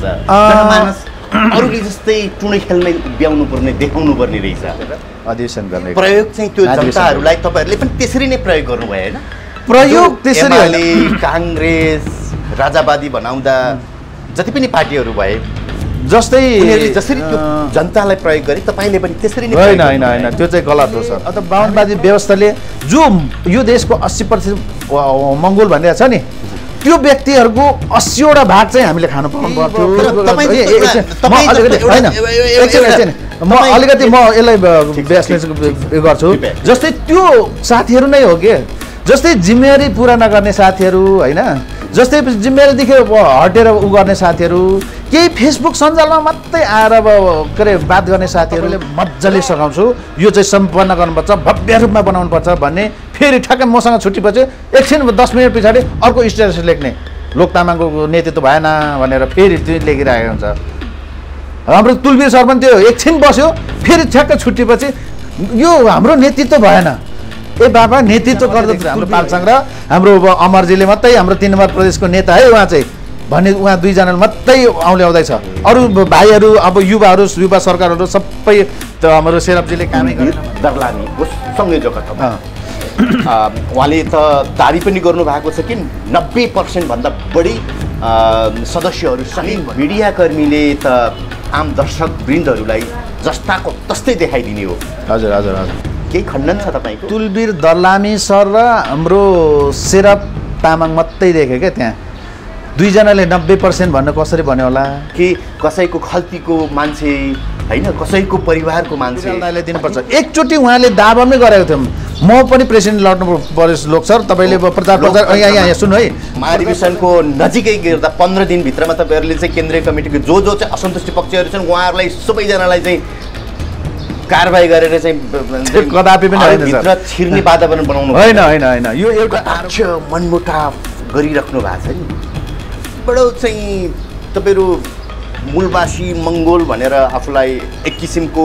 जनमानस अरूले जस्तै टुँडै खेलमै ब्याउनु पर्ने देखाउनु पर्ने रहेछ अधिवेशन गर्ने प्रयोग चाहिँ त्यो जनताहरूलाई तपाईँहरूले पनि त्यसरी नै प्रयोग गर्नुभयो होइन प्रयोग त्यसरी काङ्ग्रेस राजावादी बनाउँदा जति पनि पार्टीहरू भए जस्तै जसरी त्यो जनतालाई प्रयोग गरे तपाईँले पनि त्यसरी नै होइन होइन होइन त्यो चाहिँ गलत हो सर अथवा बाहुनवादी व्यवस्थाले जो यो देशको 80% मङ्गोल भनेर छ नि त्यो व्यक्तिहरूको 80वटा भाग चाहिँ हामीले खानु पाउनु पर्थ्यो म अलिकति म यसलाई गर्छु जस्तै त्यो साथीहरू नै हो के जस्तै जिम्मेवारी पुरा नगर्ने साथीहरू होइन जस्तै जिम्मेवारीदेखि हटेर उ गर्ने साथीहरू केही फेसबुक सञ्जालमा मात्रै आएर के अरे बात गर्ने साथीहरूले मजाले सघाउँछु यो चाहिँ सम्पन्न गर्नुपर्छ भव्य रूपमा बनाउनुपर्छ भन्ने फेरि ठ्याक्कै मसँग छुट्टीपछि एकछिन 10 मिनट पछाडि अर्को स्टेटस लेख्ने लोक तामाङको नेतृत्व भएन भनेर फेरि त्यो लेखिरहेको हुन्छ हाम्रो तुलबीर सर पनि त्यो एकछिन बस्यो फेरि ठ्याक्कै छुट्टीपछि यो हाम्रो नेतृत्व भएन ए बाबा नेतृत्व गर्दा हाम्रो पालसाङ र हाम्रो अमरजीले मात्रै हाम्रो 3 नम्बर प्रदेशको नेता है उहाँ चाहिँ भन्ने उहाँ दुईजनाले मात्रै आउँदैछ अरू भाइहरू अब युवा सरकारहरू सबै त हाम्रो सेरपजीले कामै गरेन दर्लानीको संयोजक उहाँले त दाबी पनि गर्नुभएको छ कि 90% भन्दा बढी सदस्यहरू सहित मिडियाकर्मीले त आम दर्शक वृन्दहरूलाई जस्ताको तस्तै देखाइदिने हो हजुर हजुर हजुर केही खण्डन छ तपाईँको तुलबीर दर्लामी सर र हाम्रो सेरप तामाङ मात्रै देखेँ क्या त्यहाँ दुईजनाले 90% भन्नु कसरी भन्यो होला कि कसैको खल्तीको मान्छे होइन कसैको परिवारको मान्छेलाई दिनुपर्छ एकचोटि उहाँले दावा नै गरेको थियौँ म पनि प्रेसिडेन्ट लड्नु पर्यो लोक सर तपाईँले प्रचार यहाँ सुन्नु है महाधिवेशनको नजिकै गर्दा 15 दिनभित्रमा तपाईँहरूले चाहिँ केन्द्रीय कमिटीको जो चाहिँ असन्तुष्टि पक्षहरू छन् उहाँहरूलाई सबैजनालाई चाहिँ कारबाही गरेर चाहिँ कदापि पनि भित्र छिर्ने वातावरण बनाउनु होइन होइन होइन यो एउटा मनमुटाव गरिराख्नु भएको छ नि बडो चाहिँ तपाईँहरू मूलवासी मङ्गोल भनेर आफूलाई एक किसिमको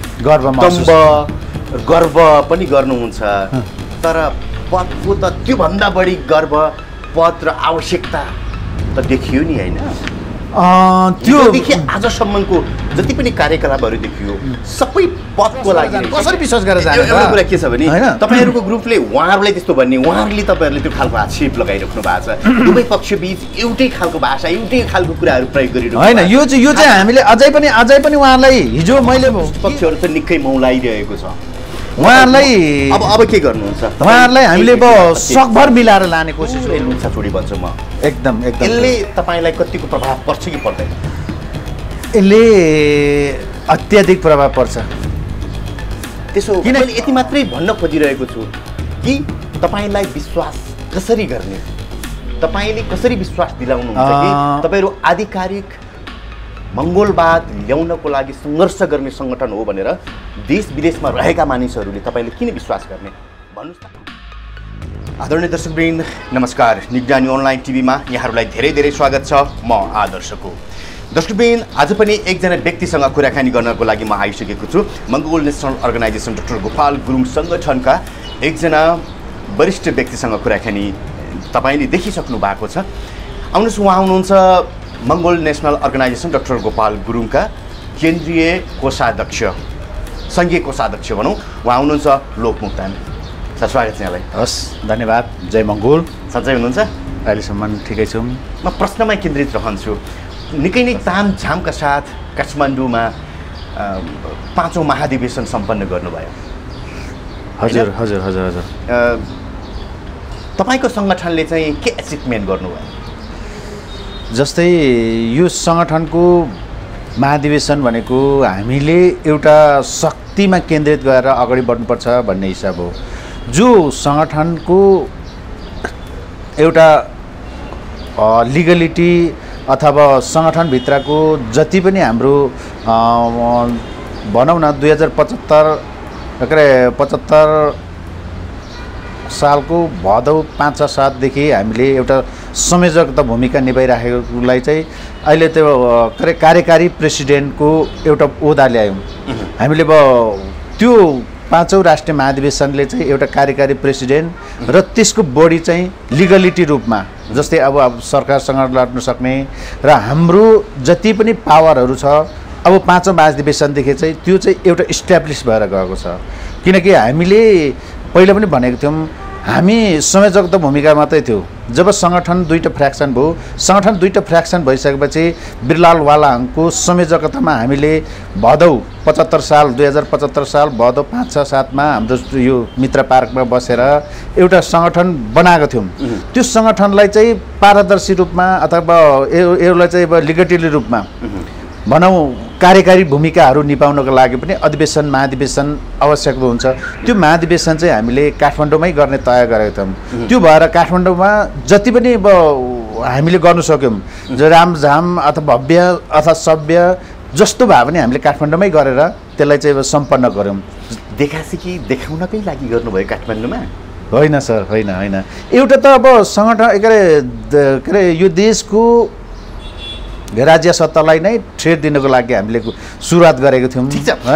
गर्व पनि गर्नुहुन्छ तर पदको त त्योभन्दा बढी गर्व पद र आवश्यकता त देखियो नि होइन त्योदेखि आजसम्मको जति पनि कार्यकलापहरू देखियो सबै पदको लागि कसरी विश्वास गरेर जाने एउटा कुरा के छ भने तपाईँहरूको ग्रुपले उहाँहरूलाई त्यस्तो भन्ने उहाँहरूले तपाईँहरूले त्यो खालको आक्षेप लगाइराख्नु भएको छ दुवै पक्षबीच एउटै खालको भाषा एउटै खालको कुराहरू प्रयोग गरिरहेको होइन यो चाहिँ हामीले अझै पनि उहाँलाई हिजो मैले पक्षहरू त निकै मौलाइरहेको छ उहाँहरूलाई अब के गर्नुहुन्छ उहाँहरूलाई हामीले अब सकभर मिलाएर लाने कोसिस लुच्छा छोडी भन्छु म एकदम यसले तपाईँलाई कतिको प्रभाव पर्छ कि पर्दैन यसले अत्याधिक प्रभाव पर्छ त्यसो किन यति मात्रै भन्न खोजिरहेको छु कि तपाईँलाई विश्वास कसरी गर्ने तपाईँले कसरी विश्वास दिलाउनुहुन्छ कि तपाईँहरू आधिकारिक मङ्गोलवाद ल्याउनको लागि सङ्घर्ष गर्ने सङ्गठन हो भनेर देश विदेशमा रहेका मानिसहरूले तपाईँले किन विश्वास गर्ने भन्नुहोस् त आदरणीय दर्शकवृन्द नमस्कार निगरानी अनलाइन टिभीमा यहाँहरूलाई धेरै धेरै स्वागत छ म आदर्शको दर्शकवृन्द आज पनि एकजना व्यक्तिसँग कुराकानी गर्नको लागि म आइसकेको छु Mongol national organisation doctor Gopal Gurung सङ्गठनका एकजना वरिष्ठ व्यक्तिसँग कुराकानी तपाईँले देखिसक्नु भएको छ आउनुहोस् उहाँ हुनुहुन्छ Mongol national organisation doctor Gopal गुरुङका केन्द्रीय कोषाध्यक्ष सङ्घीय कोषाध्यक्ष भनौँ उहाँ हुनुहुन्छ लोकमुक्तान सर स्वागत छ यहाँलाई हस् धन्यवाद जय मङ्गोल सन्चै हुनुहुन्छ अहिलेसम्म ठिकै छौँ म प्रश्नमै केन्द्रित रहन्छु निकै नै तामझामका साथ काठमाडौँमा 5औं महाधिवेशन सम्पन्न गर्नुभयो हजुर हजुर हजुर हजुर तपाईँको सङ्गठनले चाहिँ के एचिभमेन्ट गर्नुभयो जस्तै यो सङ्गठनको महाधिवेशन भनेको हामीले एउटा शक्तिमा केन्द्रित गरेर अगाडि बढ्नुपर्छ भन्ने हिसाब हो जो सङ्गठनको एउटा लिगलिटी अथवा सङ्गठनभित्रको जति पनि हाम्रो भनौँ न 2075 सालको भदौ 5-7 देखि हामीले एउटा संयोजकता भूमिका निभाइराखेकोलाई चाहिँ अहिले त्यो कार्यकारी प्रेसिडेन्टको एउटा ओहदा ल्यायौँ हामीले अब त्यो पाँचौं राष्ट्रिय महाधिवेशनले चाहिँ एउटा कार्यकारी प्रेसिडेन्ट र त्यसको बडी चाहिँ लिगलिटी रूपमा जस्तै अब सरकारसँग लड्न सक्ने र हाम्रो जति पनि पावरहरू छ अब पाँचौं महाधिवेशनदेखि चाहिँ त्यो चाहिँ एउटा इस्ट्याब्लिस भएर गएको छ किनकि हामीले पहिला पनि भनेको थियौँ हामी संयोजक त भूमिका मात्रै थियो जब सङ्गठन दुईटा फ्र्याक्सन भयो सङ्गठन दुईटा फ्र्याक्सन भइसकेपछि बिरलाल वालाङको संयोजकतामा हामीले भदौ 75 साल 2075 साल भदौ 5-6-7 मा हाम्रो यो मित्र पार्कमा बसेर एउटा सङ्गठन बनाएको थियौँ त्यो सङ्गठनलाई चाहिँ पारदर्शी रूपमा अथवा यसलाई चाहिँ अब लिगटिली रूपमा भनौँ कार्यकारी भूमिकाहरू निभाउनको लागि पनि अधिवेशन महाधिवेशन आवश्यक हुन्छ त्यो महाधिवेशन चाहिँ हामीले काठमाडौँमै गर्ने तय गरेका थियौँ त्यो भएर काठमाडौँमा जति पनि अब हामीले गर्न सक्यौँ रामझाम अथवा भव्य अथवा सभ्य जस्तो भए पनि हामीले काठमाडौँमै गरेर त्यसलाई चाहिँ अब सम्पन्न गऱ्यौँ देखासिकी देखाउनकै लागि गर्नुभयो काठमाडौँमा होइन सर होइन एउटा त अब सङ्गठन के अरे यो देशको राज्य सत्तालाई नै ट्रेड दिनको लागि हामीले सुरुवात गरेको थियौँ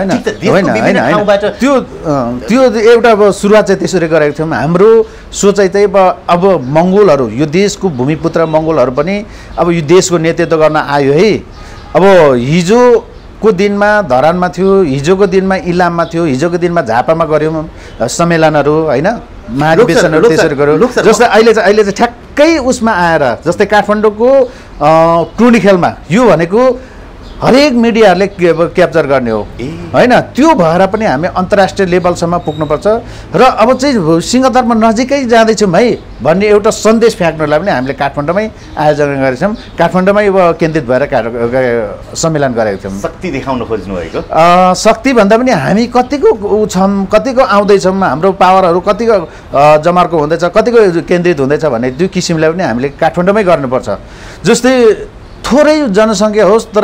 त्यो एउटा अब सुरुवात चाहिँ त्यसरी गरेको थियौँ हाम्रो सोचाइ चाहिँ अब मङ्गोलहरू यो देशको भूमिपुत्र मङ्गोलहरू पनि अब यो देशको नेतृत्व गर्न आयो है अब हिजोको दिनमा धरानमा थियो हिजोको दिनमा इलाममा थियो हिजोको दिनमा झापामा गऱ्यौँ सम्मेलनहरू होइन महाधिवेशनहरू त्यसरी गऱ्यौँ जस्तै अहिले चाहिँ ठ्याक्कै उसमा आएर जस्तै काठमाडौँको टुर्नी खेलमा यो भनेको हरेक मिडियाहरूले क्याप्चर गर्ने हो होइन त्यो भएर पनि हामी अन्तर्राष्ट्रिय लेभलसम्म पुग्नुपर्छ र अब चाहिँ सिंहदरबार नजिकै जाँदैछौँ है भन्ने एउटा सन्देश फ्याँक्नलाई पनि हामीले काठमाडौँमै आयोजना गरेका छौँ काठमाडौँमै अब केन्द्रित भएर सम्मेलन गरेका थियौँ शक्ति देखाउन खोज्नु भएको शक्ति भन्दा पनि हामी कतिको छौँ कतिको आउँदैछौँ हाम्रो पावरहरू कतिको जमर्को हुँदैछ कतिको केन्द्रित हुँदैछ भन्ने त्यो किसिमलाई पनि हामीले काठमाडौँमै गर्नुपर्छ जस्तै थोरै जनसङ्ख्या होस् तर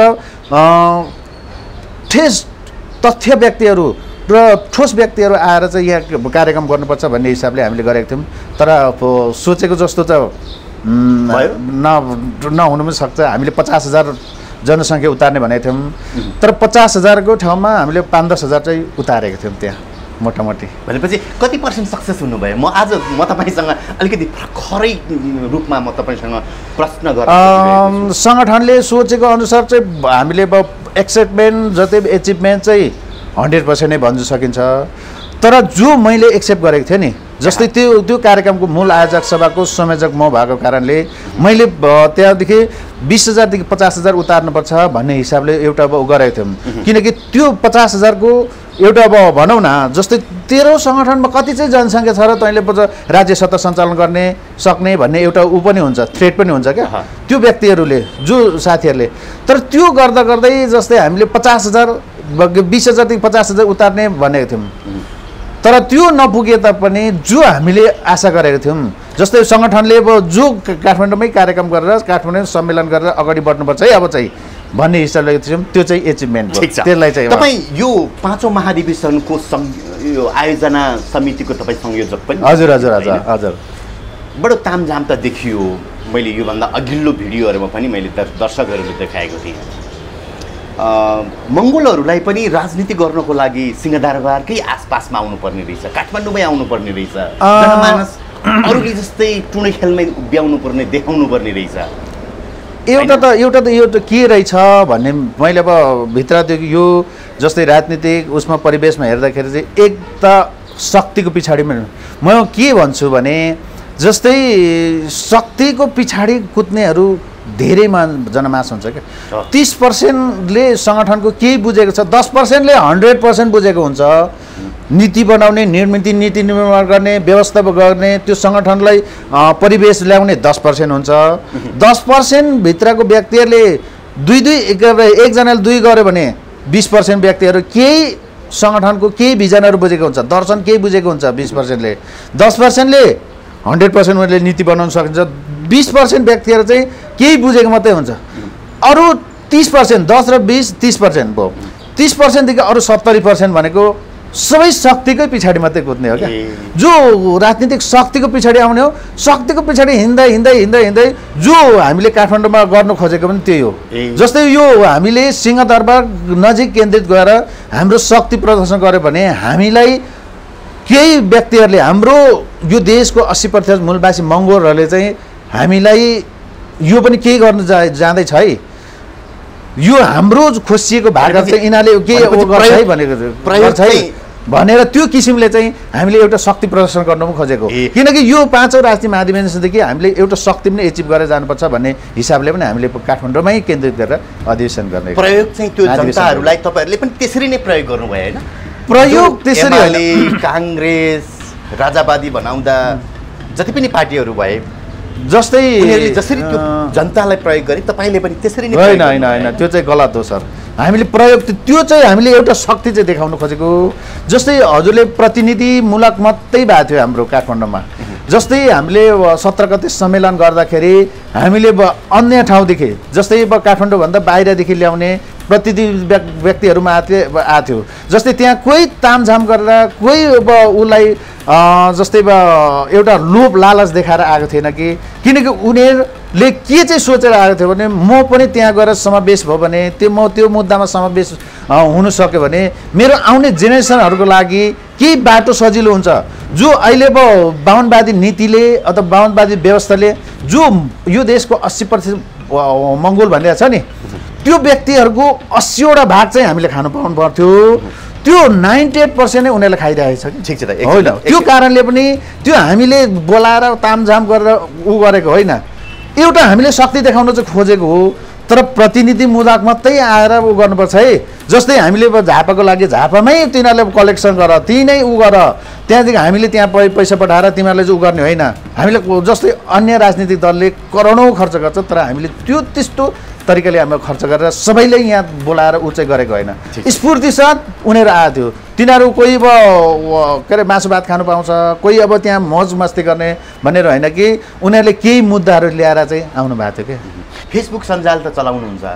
ठेस तथ्य व्यक्तिहरू र ठोस व्यक्तिहरू आएर चाहिँ यहाँ कार्यक्रम गर्नुपर्छ भन्ने हिसाबले हामीले गरेका थियौँ तर सोचेको जस्तो त नहुनु पनि सक्छ हामीले 50,000 जनसङ्ख्या उतार्ने भनेको थियौँ तर 50,000को ठाउँमा हामीले 5-10 हजार चाहिँ उतारेको थियौँ त्यहाँ मोटामोटी भनेपछि कति % सक्सेस हुनुभयो म तपाईँसँग अलिकति खरै रूपमा म तपाईँसँग प्रश्न गर्छु सङ्गठनले सोचेको अनुसार चाहिँ हामीले अब एक्सेप्टमेन्ट जति एचिभमेन्ट चाहिँ 100% नै भन्न सकिन्छ तर जो मैले एक्सेप्ट गरेको थिएँ नि जस्तै त्यो कार्यक्रमको मूल आयोजक सभाको संयोजक म भएको कारणले मैले त्यहाँदेखि 20,000 देखि 50,000 उतार्नुपर्छ भन्ने हिसाबले एउटा अब गरेको थियौँ किनकि त्यो 50,000को एउटा अब भनौँ न जस्तै तेरो सङ्गठनमा कति चाहिँ जनसङ्ख्या छ र तैँले राज्य सत्ता सञ्चालन गर्ने सक्ने भन्ने एउटा ऊ पनि हुन्छ थ्रेट पनि हुन्छ क्या त्यो व्यक्तिहरूले जो साथीहरूले तर त्यो गर्दा गर्दै जस्तै हामीले 50,000 20,000 देखि 50,000 उतार्ने भनेको थियौँ तर त्यो नपुगे तापनि जो हामीले आशा गरेको थियौँ जस्तै सङ्गठनले अब जो काठमाडौँमै कार्यक्रम गरेर काठमाडौँ सम्मेलन गरेर अगाडि बढ्नुपर्छ है अब चाहिँ भन्ने हिसाबले थियौँ त्यो चाहिँ एचिभमेन्ट हो त्यसलाई चाहिँ तपाईँ यो पाँचौँ महाधिवेशनको यो आयोजना समितिको तपाईँ संयोजक पनि हजुर बडो तामझाम त देखियो मैले योभन्दा अघिल्लो भिडियोहरूमा पनि मैले दर्शकहरूले देखाएको थिएँ मङ्गोलहरूलाई पनि राजनीति गर्नको लागि सिंहदरबारकै आसपासमा आउनुपर्ने रहेछ काठमाडौँमै आउनुपर्ने रहेछ जनमानस अरूले जस्तै टुर्नी खेलमै उभ्याउनु पर्ने देखाउनु पर्ने रहेछ एउटा त यो त के रहेछ भन्ने मैले अब भित्रदेखि यो जस्तै राजनीतिक उसमा परिवेशमा हेर्दाखेरि चाहिँ एक त शक्तिको पछाडिमा म के भन्छु भने जस्तै शक्तिको पछाडि कुद्नेहरू धेरै जनमास हुन्छ क्या 30%ले सङ्गठनको केही बुझेको छ 10%ले 100% बुझेको हुन्छ नीति बनाउने नीति निर्माण गर्ने व्यवस्था गर्ने त्यो सङ्गठनलाई परिवेश ल्याउने 10% हुन्छ 10% भित्रको व्यक्तिहरूले एकजनाले 2 गर्यो भने 20% व्यक्तिहरू केही सङ्गठनको केही भिजनहरू बुझेको हुन्छ दर्शन केही बुझेको हुन्छ 20%ले 10%ले 100% उनीहरूले नीति बनाउन सकिन्छ 20% व्यक्तिहरू चाहिँ केही बुझेको मात्रै हुन्छ अरू 30% 10 र 20 30% भयो 30% देखि अरू 70% भनेको सबै शक्तिकै पछाडि मात्रै कुद्ने हो क्या जो राजनीतिक शक्तिको पछाडि आउने हो शक्तिको पछाडि हिँड्दै जो हामीले काठमाडौँमा गर्नु खोजेको पनि त्यही हो जस्तै यो हामीले सिंहदरबार नजिक केन्द्रित गएर हाम्रो शक्ति प्रदर्शन गर्यो भने हामीलाई केही व्यक्तिहरूले हाम्रो यो देशको 80% मूलवासी मङ्गोलहरूले चाहिँ हामीलाई यो पनि केही गर्न जाँदैछ है, यो हाम्रो खोसिएको भाग चाहिँ यिनीहरूले के गर्छ है भनेर त्यो किसिमले चाहिँ हामीले एउटा शक्ति प्रदर्शन गर्नु पनि खोजेको, किनकि यो 5औं राष्ट्रिय महाधिवेशनदेखि हामीले एउटा शक्ति पनि एचिभ गरेर जानुपर्छ भन्ने हिसाबले पनि हामीले काठमाडौँमै केन्द्रित गरेर अधिवेशन गर्ने प्रयोग चाहिँ त्यो जनताहरूलाई तपाईँहरूले पनि त्यसरी नै प्रयोग गर्नुभयो होइन? प्रयोग त्यसरी काङ्ग्रेस राजावादी बनाउँदा जति पनि पार्टीहरू भए जस्तै जसरी त्यो जनतालाई प्रयोग गरे तपाईँले पनि त्यसरी नै होइन होइन होइन, त्यो चाहिँ गलत हो सर। हामीले प्रयोग त्यो चाहिँ हामीले एउटा शक्ति चाहिँ देखाउन खोजेको। जस्तै हजुरले प्रतिनिधिमूलक मात्रै भएको थियो हाम्रो काठमाडौँमा, जस्तै हामीले 17 गते सम्मेलन गर्दाखेरि हामीले अन्य ठाउँदेखि जस्तै काठमाडौँभन्दा बाहिरदेखि ल्याउने प्रतिनिधि व्यक्तिहरूमा आएको थियो। जस्तै त्यहाँ कोही तामझाम गरेर कोही उसलाई जस्तै एउटा लोभ लालच देखाएर आएको थिएन कि, किनकि उनीहरूले के चाहिँ सोचेर आएको थियो भने म पनि त्यहाँ गएर समावेश भयो भने त्यो मुद्दामा समावेश हुन सक्यो भने मेरो आउने जेनेरेसनहरूको लागि केही बाटो सजिलो हुन्छ। जो अहिले बाहुनवादी नीतिले अथवा बाहुनवादी व्यवस्थाले जो यो देशको 80% मङ्गोल भनिरहेको छ नि, त्यो व्यक्तिहरूको 80वटा भाग चाहिँ हामीले खानु पाउनु पर्थ्यो, त्यो 98% नै उनीहरूले खाइरहेको छ कि। ठिक छ त, होइन त्यो कारणले पनि त्यो हामीले बोलाएर तामझाम गरेर गरेको होइन, एउटा हामीले शक्ति देखाउन चाहिँ खोजेको हो। तर प्रतिनिधिमूलक मात्रै आएर गर्नुपर्छ है। जस्तै हामीले झापाको लागि झापामै तिनीहरूले कलेक्सन गर, त्यही नै गर, त्यहाँदेखि हामीले त्यहाँ पैसा पठाएर तिमीहरूले चाहिँ गर्ने होइन। हामीले जस्तै अन्य राजनीतिक दलले करोडौँ खर्च गर्छ, तर हामीले त्यो त्यस्तो तरिकाले हामी खर्च गरेर सबैले यहाँ बोलाएर ऊ चाहिँ गरेको होइन। स्फूर्ति साथ उनीहरू आएको थियो, तिनीहरू कोही के अरे मासु भात खानु पाउँछ, कोही अब त्यहाँ मौज मस्ती गर्ने भनेर होइन कि उनीहरूले केही मुद्दाहरू ल्याएर चाहिँ आउनु भएको थियो क्या। फेसबुक सञ्जाल त चलाउनुहुन्छ?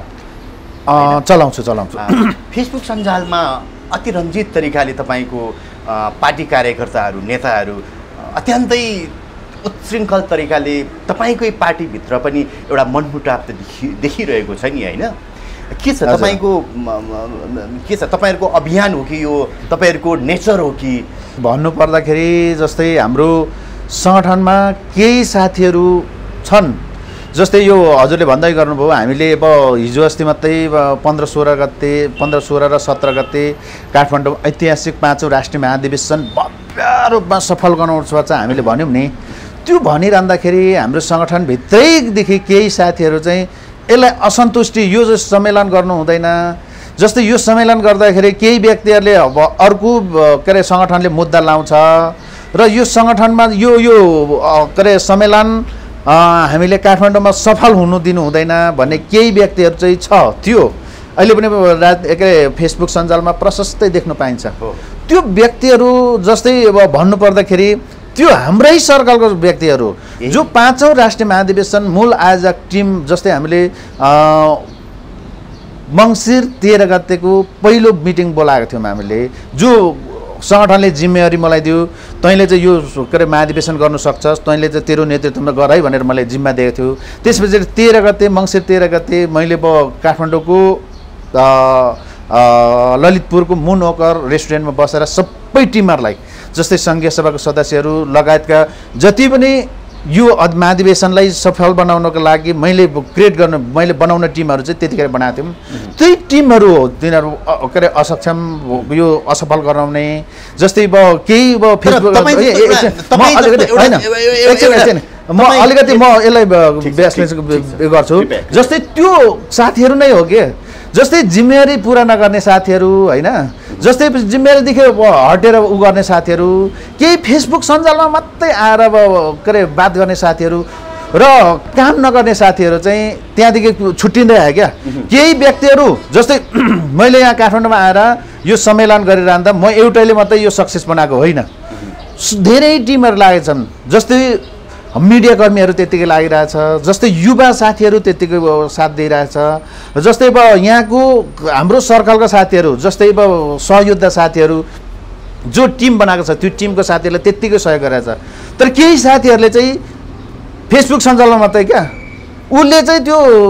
चलाउँछु। फेसबुक सञ्जालमा अति रञ्जित तरिकाले तपाईँको पार्टी कार्यकर्ताहरू नेताहरू अत्यन्तै उत्शृङ्खल तरिकाले तपाईँकै पार्टीभित्र पनि एउटा मनमुटाव त देखिरहेको छ नि होइन? के छ तपाईँको के छ तपाईँहरूको अभियान हो कि यो तपाईँहरूको नेचर हो कि? भन्नु पर्दाखेरि जस्तै हाम्रो सङ्गठनमा केही साथीहरू छन्, जस्तै यो हजुरले भन्दै गर्नुभयो हामीले अब हिजो अस्ति मात्रै 15, 16 र 17 गते काठमाडौँ ऐतिहासिक 5औं राष्ट्रिय महाधिवेशन भव्य रूपमा सफल गराउनुपर्छ चाहिँ हामीले भन्यौँ नि। त्यो भनिरहँदाखेरि हाम्रो सङ्गठनभित्रैदेखि केही साथीहरू चाहिँ यसलाई असन्तुष्टि, यो सम्मेलन गर्नु हुँदैन, जस्तै यो सम्मेलन गर्दाखेरि केही व्यक्तिहरूले अब अर्को के अरे सङ्गठनले मुद्दा लाउँछ र यो सङ्गठनमा यो के अरे सम्मेलन हामीले काठमाडौँमा सफल हुनु दिनु हुँदैन भन्ने केही व्यक्तिहरू चाहिँ थियो। अहिले पनि के अरे फेसबुक सञ्जालमा प्रशस्तै देख्न पाइन्छ। त्यो व्यक्तिहरू जस्तै अब भन्नुपर्दाखेरि त्यो हाम्रै सर्कलको व्यक्तिहरू जो 5औं राष्ट्रिय महाधिवेशन मूल आयोजक टिम, जस्तै हामीले मङ्सिर 13 गतेको पहिलो मिटिङ बोलाएको थियौँ हामीले, जो सङ्गठनले जिम्मेवारी मलाई दियो, तैँले चाहिँ यो के अरे महाधिवेशन गर्नु सक्छस्, तैँले चाहिँ तेरो नेतृत्वमा गर है भनेर मलाई जिम्मा दिएको थियो। त्यसपछि 13 गते मङ्सिर 13 गते मैले काठमाडौँको ललितपुरको मुनओकर रेस्टुरेन्टमा बसेर सबै टिमहरूलाई जस्तै सङ्घीय सभाको सदस्यहरू लगायतका जति पनि यो महाधिवेशनलाई सफल बनाउनको लागि मैले बनाउन टिमहरू चाहिँ त्यतिखेर बनाएको थियौँ। त्यही टिमहरू हो तिनीहरू के अरे असक्षम यो असफल गराउने। जस्तै केही फेसबुक म अलिकति यसलाई गर्छु, जस्तै त्यो साथीहरू नै हो कि, जस्तै जिम्मेवारी पुरा नगर्ने साथीहरू होइन, जस्तै जिम्मेवारीदेखि हटेर गर्ने साथीहरू, केही फेसबुक सञ्जालमा मात्रै आएर के अरे बात गर्ने साथीहरू र काम नगर्ने साथीहरू चाहिँ त्यहाँदेखि छुट्टिँदै आयो क्या। केही व्यक्तिहरू जस्तै मैले यहाँ काठमाडौँमा आएर यो सम्मेलन गरिरहँदा म एउटैले मात्रै यो सक्सेस बनाएको होइन, धेरै टिमहरू लागेका छन्। जस्तै मिडिया कर्मीहरू त्यत्तिकै लागिरहेछ, जस्तै युवा साथीहरू त्यत्तिकै साथ दिइरहेछ, जस्तै यहाँको हाम्रो सर्कलका साथीहरू, जस्तै सहयोद्धा साथीहरू जो टिम बनाएको छ त्यो टिमको साथीहरूले त्यत्तिकै सहयोग गरेछ। तर केही साथीहरूले चाहिँ फेसबुक सञ्जालमा मात्रै क्या, उसले चाहिँ त्यो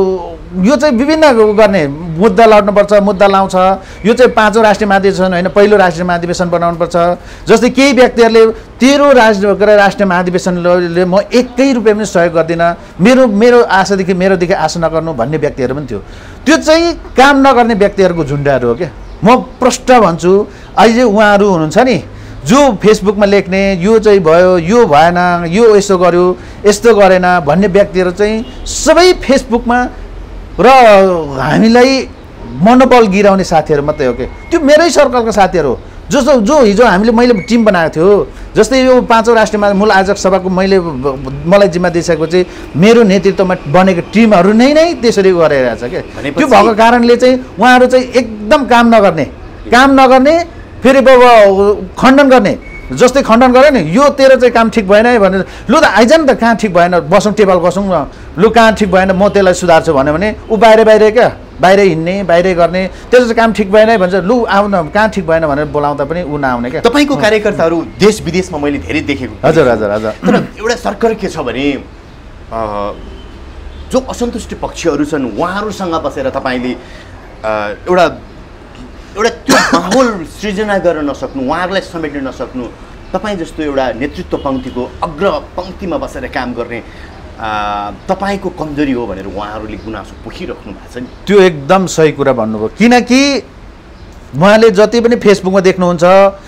यो चाहिँ विभिन्न गर्ने मुद्दा लड्नुपर्छ, मुद्दा लाउँछ। यो चाहिँ 5औं राष्ट्रिय महाधिवेशन होइन, पहिलो राष्ट्रिय महाधिवेशन बनाउनुपर्छ। जस्तै केही व्यक्तिहरूले 13औं राष्ट्रिय महाधिवेशनले म एकै रुपियाँ पनि सहयोग गर्दिनँ, मेरो आशादेखि मेरोदेखि आशा नगर्नु भन्ने व्यक्तिहरू पनि थियो। त्यो चाहिँ काम नगर्ने व्यक्तिहरूको झुन्डाहरू हो क्या। म प्रष्ट भन्छु, अहिले उहाँहरू हुनुहुन्छ नि जो फेसबुकमा लेख्ने यो चाहिँ भयो, यो भएन, यो यसो गर्यो, यस्तो गरेन भन्ने व्यक्तिहरू चाहिँ सबै फेसबुकमा र हामीलाई मनोबल गिराउने साथीहरू मात्रै हो कि। त्यो मेरै सर्कलका साथीहरू हो जो हिजो मैले टिम बनाएको थियो। जस्तै यो 5औं राष्ट्रिय मूल आयोजक सभाको मलाई जिम्मा दिइसकेको चाहिँ मेरो नेतृत्वमा बनेको टिमहरू नै त्यसरी गरिरहेछ क्या। त्यो भएको कारणले चाहिँ उहाँहरू चाहिँ एकदम काम नगर्ने फेरि खण्डन गर्ने। जस्तै खण्डन गरे नि, यो तेरो चाहिँ काम ठिक भएन है भनेर, लु त आइज नि त, कहाँ ठिक भएन, बसौँ टेबल बसौँ न, लु कहाँ ठिक भएन म त्यसलाई सुधार्छु भन्यो भने ऊ बाहिर क्या, बाहिर हिँड्ने, बाहिरै गर्ने, त्यसो चाहिँ काम ठिक भएन है भन्छ, लु आउन कहाँ ठिक भएन भनेर बोलाउँदा पनि ऊ नआउने क्या। तपाईँको कार्यकर्ताहरू देश विदेशमा मैले धेरै देखेको। हजुर। तर एउटा सर्कर के छ भने जो असन्तुष्ट पक्षहरू छन् उहाँहरूसँग बसेर तपाईँले एउटा त्यो माहौल सृजना गर्न नसक्नु, उहाँहरूलाई समेट्न नसक्नु, तपाईँ जस्तो एउटा नेतृत्व पङ्क्तिको अग्र पङ्क्तिमा बसेर काम गर्ने तपाईँको कमजोरी हो भनेर उहाँहरूले गुनासो पोखिराख्नु भएको छ नि। त्यो एकदम सही कुरा भन्नुभयो। किनकि उहाँले जति पनि फेसबुकमा देख्नुहुन्छ,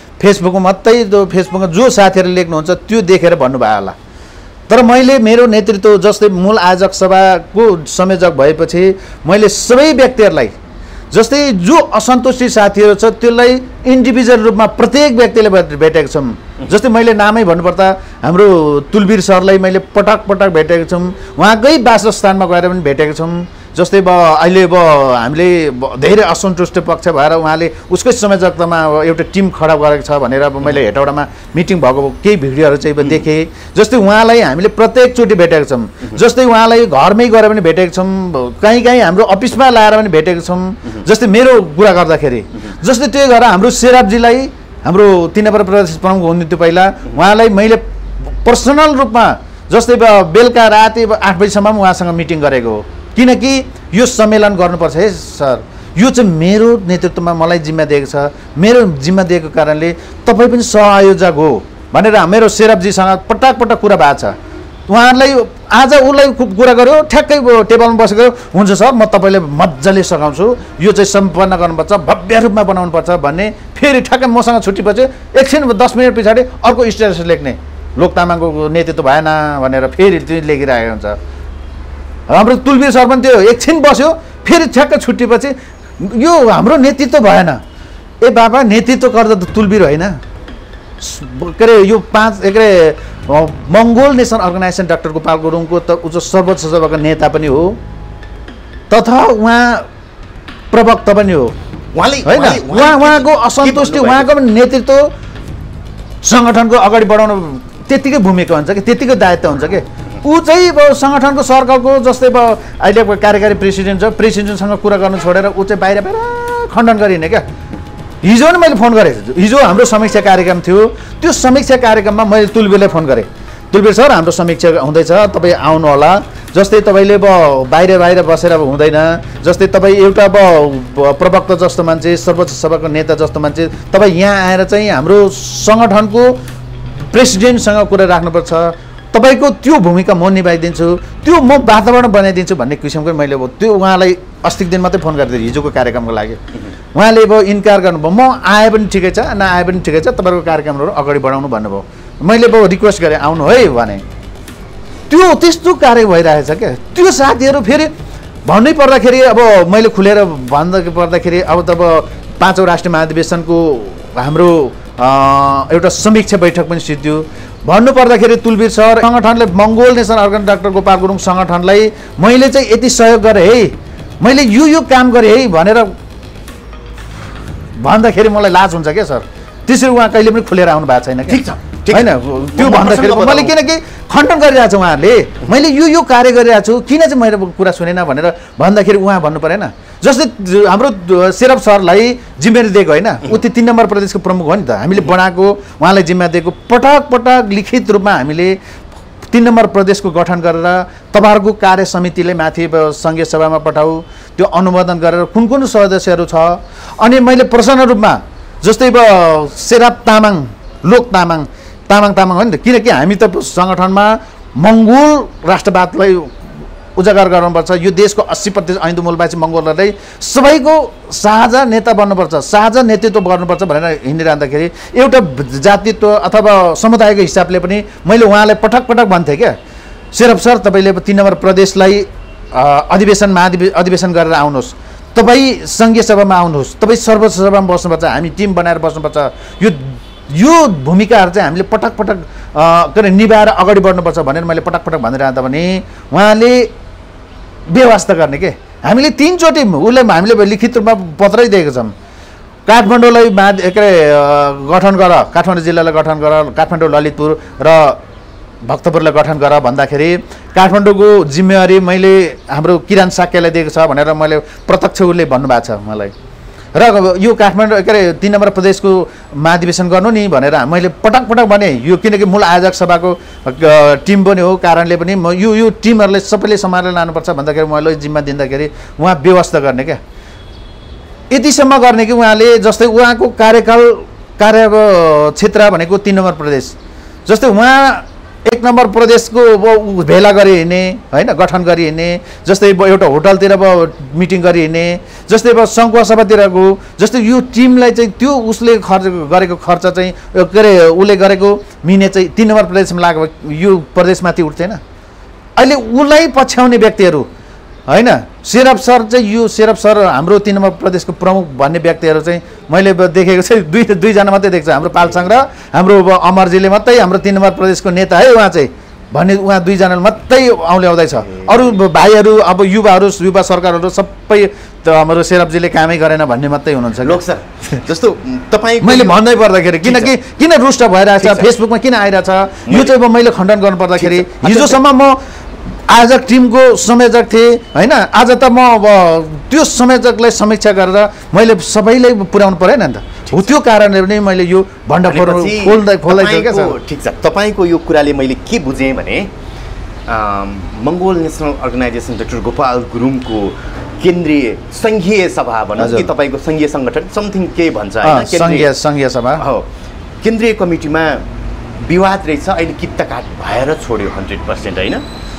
फेसबुकमा जो साथीहरूले लेख्नुहुन्छ त्यो देखेर भन्नुभयो होला। तर मैले मेरो नेतृत्व जस्तै मूल आयोजक सभाको संयोजक भएपछि मैले सबै व्यक्तिहरूलाई, जस्तै जो असन्तुष्टि साथीहरू छ त्यसलाई इन्डिभिजुअल रूपमा प्रत्येक व्यक्तिले भेटेको छौँ। जस्तै मैले नामै भन्नुपर्दा हाम्रो तुलबीर सरलाई मैले पटक भेटेको छौँ, उहाँकै वासस्थानमा गएर पनि भेटेको छौँ। जस्तै अहिले हामीले धेरै असन्तुष्ट पक्ष भएर उहाँले उसकै संयोजकतामा एउटा टिम खडा गरेको छ भनेर मैले हेटौडामा मिटिङ भएको केही भिडियोहरू चाहिँ देखेँ। जस्तै उहाँलाई हामीले प्रत्येकचोटि भेटेको छौँ। जस्तै उहाँलाई घरमै गएर पनि भेटेको छौँ, कहीँ हाम्रो अफिसमा लाएर पनि भेटेको छौँ। जस्तै मेरो कुरा गर्दाखेरि जस्तै त्यही गरेर हाम्रो सेरापजीलाई, हाम्रो 3 नम्बर प्रदेश प्रमुख हुनुहुन्थ्यो पहिला, उहाँलाई मैले पर्सनल रूपमा जस्तै बेलुका राति 8 बजीसम्म उहाँसँग मिटिङ गरेको हो। किनकि यो सम्मेलन गर्नुपर्छ है सर, यो चाहिँ मेरो नेतृत्वमा मलाई जिम्मा दिएको छ, मेरो जिम्मा दिएको कारणले तपाईँ पनि सहआयोजक हो भनेर मेरो सेरपजीसँग पटक कुरा भएको छ। उहाँहरूलाई आज उसलाई कुरा गर्यो, ठ्याक्कै टेबलमा बसेको, हुन्छ सर म तपाईँले मजाले सघाउँछु, यो चाहिँ सम्पन्न गर्नुपर्छ, भव्य रूपमा बनाउनुपर्छ भन्ने, फेरि ठ्याक्कै मसँग छुट्टीपछि एकछिन 10 मिनट पछाडि अर्को स्टेटस लेख्ने, लोक तामाङको नेतृत्व भएन भनेर फेरि त्यो लेखिरहेको हुन्छ। हाम्रो तुलबीर सर पनि त्यो एकछिन बस्यो, फेरि ठ्याक्क छुट्टीपछि यो हाम्रो नेतृत्व भएन। ए बाबा नेतृत्व गर्दा त तुलबीर होइन के अरे, यो Mongol nation organisation doctor Gopal गुरुङको त उच्च सर्वोच्च सभाको नेता पनि हो तथा उहाँ प्रवक्ता पनि हो होइन। उहाँको असन्तुष्टि, उहाँको पनि नेतृत्व सङ्गठनको अगाडि बढाउन त्यतिकै भूमिका हुन्छ कि, त्यतिकै दायित्व हुन्छ कि। ऊ चाहिँ सङ्गठनको सर्कलको जस्तै अहिले कार्यकारी प्रेसिडेन्ट छ, प्रेसिडेन्टसँग कुरा गर्नु छोडेर ऊ चाहिँ बाहिर खण्डन गरिने क्या। हिजो नै मैले फोन गरेँ, हिजो हाम्रो समीक्षा कार्यक्रम थियो, त्यो समीक्षा कार्यक्रममा मैले तुलबीरलाई फोन गरेँ, तुलबीर सर हाम्रो समीक्षा हुँदैछ, तपाईँ आउनु होला। जस्तै तपाईँले बाहिर बसेर हुँदैन, जस्तै तपाईँ एउटा प्रवक्ता जस्तो मान्छे, सर्वोच्च सभाको नेता जस्तो मान्छे, तपाईँ यहाँ आएर चाहिँ हाम्रो सङ्गठनको प्रेसिडेन्टसँग कुरा राख्नुपर्छ, तपाईँको त्यो भूमिका म निभाइदिन्छु, त्यो म वातावरण बनाइदिन्छु भन्ने किसिमको मैले त्यो उहाँलाई अस्तिको दिन मात्रै फोन गरिदिएँ हिजोको कार्यक्रमको लागि। उहाँले इन्कार गर्नुभयो, म आए पनि ठिकै छ, नआए पनि ठिकै छ, तपाईँको कार्यक्रमहरू अगाडि बढाउनु भन्नुभयो। मैले रिक्वेस्ट गरेँ आउनु है भने, त्यो त्यस्तो कार्य भइरहेछ क्या। त्यो साथीहरू फेरि भन्नै पर्दाखेरि अब मैले खुलेर पर्दाखेरि अब त 5औं राष्ट्रिय महाधिवेशनको हाम्रो एउटा समीक्षा बैठक पनि सिद्धियो। भन्नु पर्दाखेरि तुलबीर सर सङ्गठनले, Mongol nation organ doctor Gopal Gurung सङ्गठनलाई मैले चाहिँ यति सहयोग गरेँ है, मैले यो काम गरेँ है भनेर भन्दाखेरि मलाई लाज हुन्छ क्या सर। त्यसरी उहाँ कहिले पनि खुलेर आउनु भएको छैन। ठिक छ होइन, त्यो भन्दाखेरि मैले किनकि खण्डन गरिरहेको छु उहाँहरूले, मैले यो कार्य गरिरहेको छु, किन चाहिँ मेरो कुरा सुनेन भनेर भन्दाखेरि उहाँ भन्नु परेन। जस्तै हाम्रो सेरप सरलाई जिम्मेवारी दिएको होइन, ऊ 3 नम्बर प्रदेशको प्रमुख हो नि त, हामीले बनाएको, उहाँलाई जिम्मा दिएको, पटक लिखित रूपमा हामीले 3 नम्बर प्रदेशको गठन गरेर तपाईँहरूको कार्य समितिले माथि सङ्घीय सभामा पठाऊ, त्यो अनुमोदन गरेर कुन कुन सदस्यहरू छ। अनि मैले प्रश्न रूपमा जस्तै अब सेराप तामाङ, लोक तामाङ हो नि त, किनकि हामी त सङ्गठनमा मङ्गोल राष्ट्रवादलाई उजागर गर्नुपर्छ। यो देशको 80% हिन्दू मूलवासी मङ्गोलहरूलाई सबैको साझा नेता बन्नुपर्छ, साझा नेतृत्व गर्नुपर्छ भनेर हिँडिरहँदाखेरि एउटा जातित्व अथवा समुदायको हिसाबले पनि मैले उहाँलाई पटक पटक भन्थेँ क्या, सेरप सर तपाईँले 3 नम्बर प्रदेशलाई अधिवेशन गरेर आउनुहोस्, तपाईँ सङ्घीय सभामा आउनुहोस्, तपाईँ सर्वोच्च सभामा बस्नुपर्छ, हामी टिम बनाएर बस्नुपर्छ। यो भूमिकाहरू चाहिँ हामीले पटक पटक निभाएर अगाडि बढ्नुपर्छ भनेर मैले पटक पटक भनिरहँदा पनि उहाँले व्यवस्था गर्ने के, हामीले 3 चोटि उसले हामीले लिखित रूपमा पत्रै दिएको छौँ। काठमाडौँलाई गठन गर, काठमाडौँ जिल्लालाई गठन गर, काठमाडौँ ललितपुर र भक्तपुरलाई गठन गर भन्दाखेरि काठमाडौँको जिम्मेवारी मैले हाम्रो किरण साक्यलाई दिएको छ भनेर मैले प्रत्यक्ष उसले भन्नुभएको छ मलाई। र यो काठमाडौँ 3 नम्बर प्रदेशको महाधिवेशन गर्नु नि भनेर मैले पटक पटक भने, यो किनकि मूल आयोजक सभाको टिम पनि हो कारणले पनि म यो टिमहरूलाई सबैले सम्हालेर लानुपर्छ भन्दाखेरि मैले जिम्मा दिँदाखेरि उहाँ व्यवस्था गर्ने क्या, यतिसम्म गर्ने कि उहाँले जस्तै उहाँको कार्य क्षेत्र भनेको 3 नम्बर प्रदेश, जस्तै उहाँ 1 नम्बर प्रदेशको भेला गरी हिँड्ने होइन, गठन गरी हिँड्ने, जस्तै एउटा होटलतिर मिटिङ गरी हिँड्ने, जस्तै सङ्घुवा सभातिरको, जस्तै यो टिमलाई चाहिँ त्यो उसले गरेको खर्च चाहिँ उसले गरेको मिने चाहिँ 3 नम्बर प्रदेशमा लाग्यो यो प्रदेशमाथि उठ्थेन। अहिले उसलाई पछ्याउने व्यक्तिहरू होइन, सेरप सर चाहिँ यो सेरप सर हाम्रो 3 नम्बर प्रदेशको प्रमुख भन्ने व्यक्तिहरू चाहिँ मैले देखेको चाहिँ दुईजना मात्रै देख्छु, हाम्रो पालसाङ र हाम्रो अमरजीले मात्रै हाम्रो 3 नम्बर प्रदेशको नेता है उहाँ चाहिँ भन्ने, उहाँ दुईजनाले मात्रै आउँदैछ। अरू भाइहरू अब युवा सरकारहरू सबै त हाम्रो सेरपजीले कामै गरेन भन्ने मात्रै हुनुहुन्छ। लोक सर जस्तो तपाईँ मैले भन्दै पर्दाखेरि किन रुष्ट भइरहेछ, फेसबुकमा किन आइरहेछ, यो चाहिँ मैले खण्डन गर्नुपर्दाखेरि हिजोसम्म म आयोजक टिमको संयोजक थिएँ होइन, आज त म त्यो संयोजकलाई समीक्षा गरेर मैले सबैलाई पुर्याउनु परेन नि त, हो त्यो कारणले पनि मैले यो भण्डाफोर खोल्दै क्या छ। ठिक छ, तपाईँको यो कुराले मैले के बुझेँ भने Mongol national organisation doctor Gopal गुरुङको केन्द्रीय सङ्घीय सभा भनौँ कि तपाईँको सङ्घीय सङ्गठन समथिङ के भन्छ होइन, सङ्घीय सभा हो, केन्द्रीय कमिटीमा विवाद रहेछ, अहिले कित्ताकाट भएर छोड्यो 100% होइन।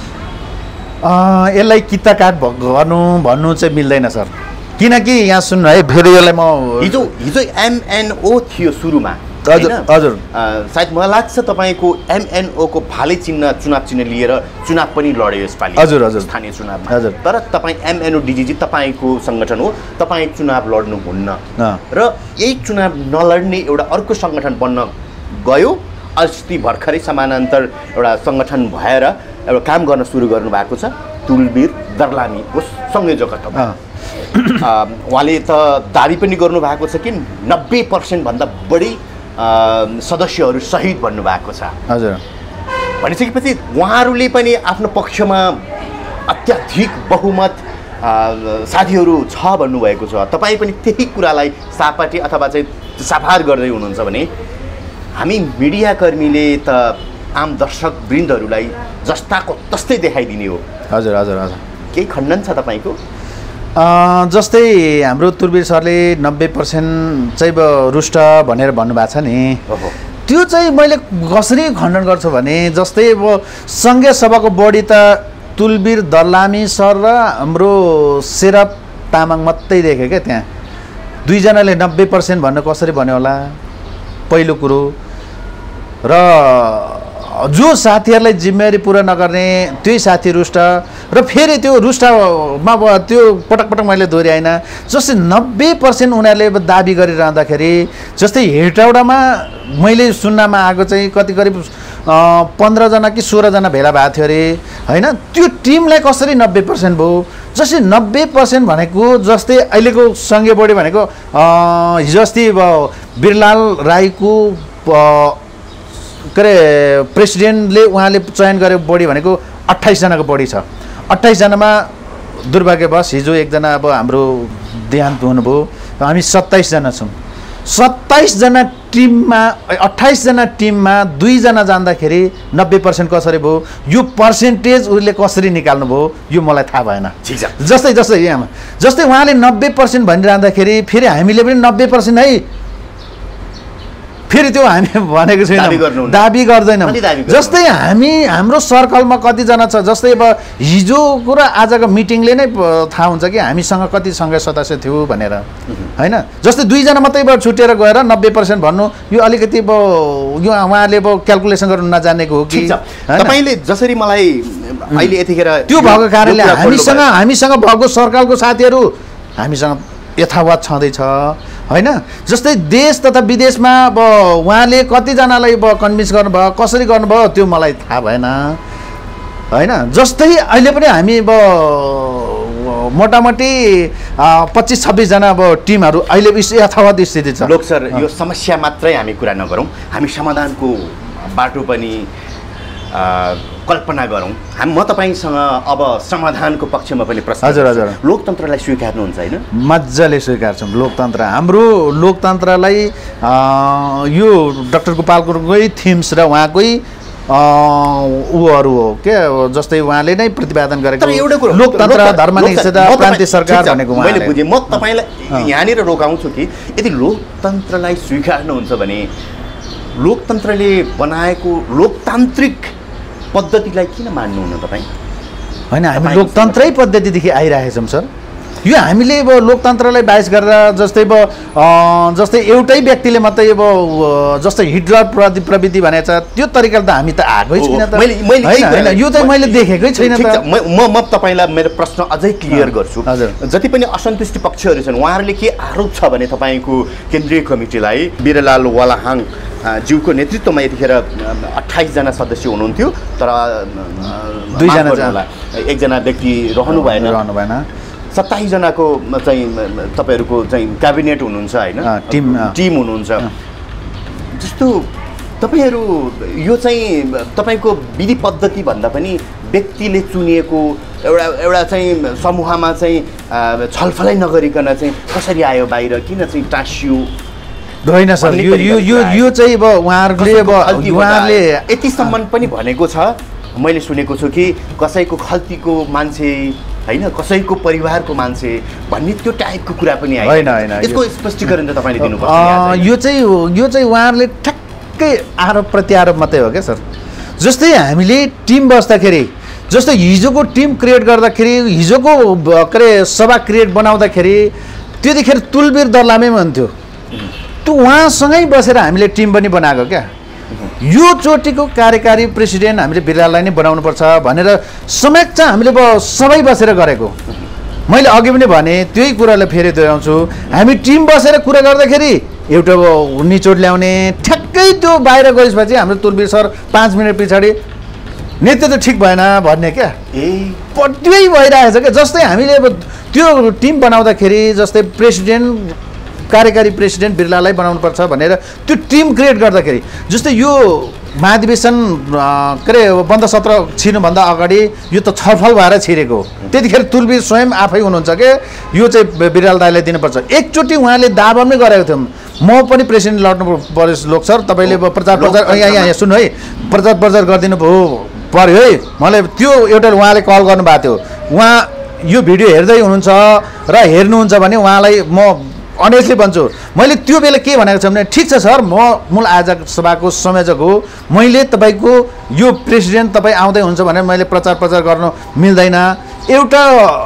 यसलाई कित्ताकाट भन्नु चाहिँ मिल्दैन सर, किनकि यहाँ सुन्नु है फेरि यसलाई म हिजो MNO थियो सुरुमा, हजुर सायद मलाई लाग्छ तपाईँको MNO को भाले चिन्ह चुनाव चिन्ह लिएर चुनाव पनि लड्यो यसपालि, हजुर स्थानीय चुनावमा। तर तपाईँ MNO DGG तपाईँको सङ्गठन हो, तपाईँ चुनाव लड्नुहुन्न र यही चुनाव नलड्ने एउटा अर्को सङ्गठन बन्न गयो, अस्ति भर्खरै समानान्तर एउटा सङ्गठन भएर एउटा काम गर्न सुरु गर्नुभएको छ, तुलबीर दर्लामीको संयोजकत्व। उहाँले त दाबी पनि गर्नुभएको छ कि 90% भन्दा बढी सदस्यहरू सहित भन्नुभएको छ। हजुर, भनिसकेपछि उहाँहरूले पनि आफ्नो पक्षमा अत्याधिक बहुमत साथीहरू छ भन्नुभएको छ, तपाईँ पनि त्यही कुरालाई सापाटी अथवा चाहिँ साफार गर्दै हुनुहुन्छ भने हामी मिडियाकर्मीले त आम दर्शक वृन्दहरूलाई जस्ताको तस्तै देखाइदिने हो। हजुर हजुर हजुर, केही खण्डन छ तपाईँको? जस्तै हाम्रो तुलबीर सरले 90% चाहिँ रुष्ट भनेर भन्नुभएको छ नि, त्यो चाहिँ मैले कसरी खण्डन गर्छु भने जस्तै अब सङ्घीय सभाको बढी त तुलबीर दर्लामी सर र हाम्रो सेरप तामाङ मात्रै देखेँ क्या, त्यहाँ दुईजनाले 90% भन्नु कसरी भन्यो होला पहिलो कुरो। र जो साथीहरूलाई जिम्मेवारी पुरा नगर्ने त्यही साथी रुष्ट, र फेरि त्यो रुष्टमा त्यो पटक पटक मैले दोहोऱ्याइन, जस्तै 90% उनीहरूले दाबी गरिरहँदाखेरि जस्तै हेटौडामा मैले सुन्नमा आएको चाहिँ कति करिब 15 जना कि 16 जना भेला भएको थियो अरे होइन, त्यो टिमलाई कसरी 90% भयो? जस्तै 90% भनेको जस्तै अहिलेको सङ्घीय बढी भनेको हिजो अस्ति बिरलाल राईको के अरे प्रेसिडेन्टले उहाँले चयन गरे बढी भनेको 28 जनाको बढी छ। 28 जनामा दुर्भाग्यवश हिजो एकजना अब हाम्रो देहान्त हुनुभयो, हामी 27 जना छौँ। 27 जना टिममा 28 जना टिममा 2 जना जाँदाखेरि 90% कसरी भयो, यो पर्सेन्टेज उसले कसरी निकाल्नु भयो यो मलाई थाहा भएन। जस्तै यहाँ जस्तै उहाँले 90% भनिरहँदाखेरि फेरि हामीले पनि 90% है फेरि त्यो हामी भनेको छैन, दाबी गर्दैनौँ। जस्तै हाम्रो सर्कलमा कतिजना छ, जस्तै अब हिजोको र आजको मिटिङले नै थाहा हुन्छ कि हामीसँग कति सङ्घीय सदस्य थियो भनेर, होइन? जस्तै 2 जना मात्रै छुटेर गएर 90% भन्नु यो अलिकति अब यो उहाँले अब क्यालकुलेसन गर्नु नजानेको हो कि? तपाईँले जसरी मलाई अहिले यतिखेर त्यो भएको कारणले हामीसँग भएको सर्कलको साथीहरू हामीसँग यथावत छँदैछ, होइन? जस्तै देश तथा विदेशमा अब उहाँले कतिजनालाई अब कन्भिन्स गर्नुभयो, कसरी गर्नुभयो त्यो मलाई थाहा भएन, होइन? जस्तै अहिले पनि हामी अब मोटामोटी 25-26 जना अब टिमहरू अहिले यथावत स्थिति छ। लोक सर, यो समस्या मात्रै हामी कुरा नगरौँ, हामी समाधानको बाटो पनि कल्पना गरौँ। म तपाईँसँग अब समाधानको पक्षमा पनि प्रश्न। हजुर लोकतन्त्रलाई स्वीकार्नुहुन्छ होइन? मजाले स्वीकार्छौँ लोकतन्त्र। हाम्रो लोकतन्त्रलाई यो डाक्टर गोपाल गुरुङकै थिम्स र उहाँकै उहरू हो के, जस्तै उहाँले नै प्रतिपादन गरेको लोकतन्त्र धर्मनिरपेक्षता प्रान्तीय सरकार भनेको मैले बुझेँ। म तपाईँलाई यहाँनिर रोकाउँछु कि यदि लोकतन्त्रलाई स्वीकार्नुहुन्छ भने लोकतन्त्रले बनाएको लोकतान्त्रिक पद्धतिलाई किन मान्नुहुन्न तपाईँ? होइन, हामी लोकतन्त्रै पद्धतिदेखि आइरहेछौँ सर। यो हामीले अब लोकतन्त्रलाई बाइस गरेर जस्तै एउटै व्यक्तिले मात्रै अब जस्तै हिटलर प्रवृत्ति भनेको छ त्यो तरिकाले त हामी त आएकै छैन त, होइन? यो चाहिँ मैले देखेकै छैन त। म तपाईँलाई मेरो प्रश्न अझै क्लियर गर्छु। जति पनि असन्तुष्टि पक्षहरू छन् उहाँहरूले के आरोप छ भने तपाईँको केन्द्रीय कमिटीलाई बिरलाल वालाहाङ ज्यूको नेतृत्वमा यतिखेर 28 जना सदस्य हुनुहुन्थ्यो, तर 2 जना एकजना व्यक्ति रहनु भएन। 27 जनाको चाहिँ तपाईँहरूको चाहिँ क्याबिनेट हुनुहुन्छ, होइन? टिम हुनुहुन्छ। जस्तो तपाईँहरू यो चाहिँ तपाईँको विधि पद्धति भन्दा पनि व्यक्तिले चुनिएको एउटा चाहिँ समूहमा चाहिँ छलफलै नगरिकन चाहिँ कसरी आयो बाहिर, किन चाहिँ टाँसियो? होइन सर, यो चाहिँ अब उहाँहरूले यतिसम्म पनि भनेको छ, मैले सुनेको छु कि कसैको खल्तीको मान्छे, होइन, कसैको परिवारको मान्छे भन्ने त्यो टाइपको कुरा पनि आयो। होइन, यसको स्पष्टीकरण त तपाईँले दिनुपर्छ। यो चाहिँ उहाँहरूले ठ्याक्कै आरोप प्रत्यारोप मात्रै हो क्या सर। जस्तै हामीले टिम बस्दाखेरि, जस्तै हिजोको टिम क्रिएट गर्दाखेरि, हिजोको के अरे सभा क्रिएट बनाउँदाखेरि त्यतिखेर तुलबीर दर्लामै हुन्थ्यो, त्यो उहाँसँगै बसेर हामीले टिम पनि बनाएको क्या। यो चोटिको कार्यकारी प्रेसिडेन्ट हामीले बिरलाललाई नै बनाउनुपर्छ भनेर समेत चाहिँ हामीले सबै बसेर गरेको। मैले अघि पनि भने त्यही कुरालाई फेरि दोहोऱ्याउँछु, हामी टिम बसेर कुरा गर्दाखेरि एउटा निचोड ल्याउने, ठ्याक्कै त्यो बाहिर गएपछि हाम्रो तुलबीर सर 5 मिनट पछाडि नेतृत्व त ठिक भएन भन्ने क्या, त्यही भइरहेछ क्या। जस्तै हामीले अब त्यो टिम बनाउँदाखेरि जस्तै कार्यकारी प्रेसिडेन्ट बिरलालाई बनाउनुपर्छ भनेर त्यो टिम क्रिएट गर्दाखेरि, जस्तै यो महाधिवेशन के अरे बन्द सत्र छिर्नुभन्दा अगाडि यो त छलफल भएर छिरेको, त्यतिखेर तुलबीर स्वयं आफै हुनुहुन्छ कि यो चाहिँ बिरलाल दाइलाई दिनुपर्छ। एकचोटि उहाँले दावा पनि गरेको थियौँ, म पनि प्रेसिडेन्ट लड्नु पर्यो लोक सर, तपाईँले प्रचार यहाँ सुन्नु है, प्रचार गरिदिनु पर्यो है। मलाई त्यो एउटा उहाँले कल गर्नुभएको थियो, उहाँ यो भिडियो हेर्दै हुनुहुन्छ र हेर्नुहुन्छ भने उहाँलाई म अनेस्टली भन्छु, मैले त्यो बेला के भनेको छु भने ठिक छ सर, म मूल आयोजक सभाको संयोजक हो, मैले तपाईँको यो प्रेसिडेन्ट तपाईँ आउँदै हुन्छ भनेर मैले प्रचार गर्नु मिल्दैन। एउटा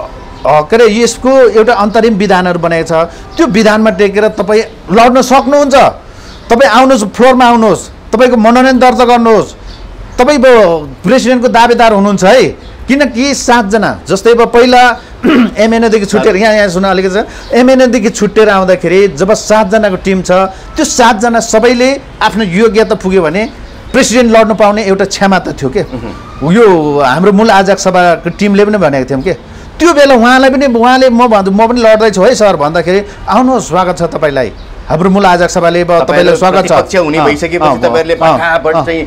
के अरे यसको एउटा अन्तरिम विधानहरू बनाएको छ, त्यो विधानमा टेकेर तपाईँ लड्न सक्नुहुन्छ। तपाईँ आउनुहोस्, फ्लोरमा आउनुहोस्, तपाईँको मनोनयन दर्ता गर्नुहोस्, तपाईँ प्रेसिडेन्टको दावेदार हुनुहुन्छ है। किनकि 7 जना जस्तै अब पहिला एमएनएदेखि छुटेर यहाँ सुन अलिकति एमएनएदेखि छुटेर आउँदाखेरि जब 7 जनाको टिम छ, त्यो 7 जना सबैले आफ्नो योग्यता पुग्यो भने प्रेसिडेन्ट लड्नु पाउने एउटा क्षमता थियो के। यो हाम्रो मूल आयोजक सभाको टिमले पनि भनेको थियौँ के, त्यो बेला उहाँले म पनि लड्दैछु है सर भन्दाखेरि आउनुहोस् स्वागत छ तपाईँलाई, हाम्रो मूल आयोजक सभाले तपाईँलाई स्वागत छ हुने भइसकेपछि तपाईँहरूले फटाफट चाहिँ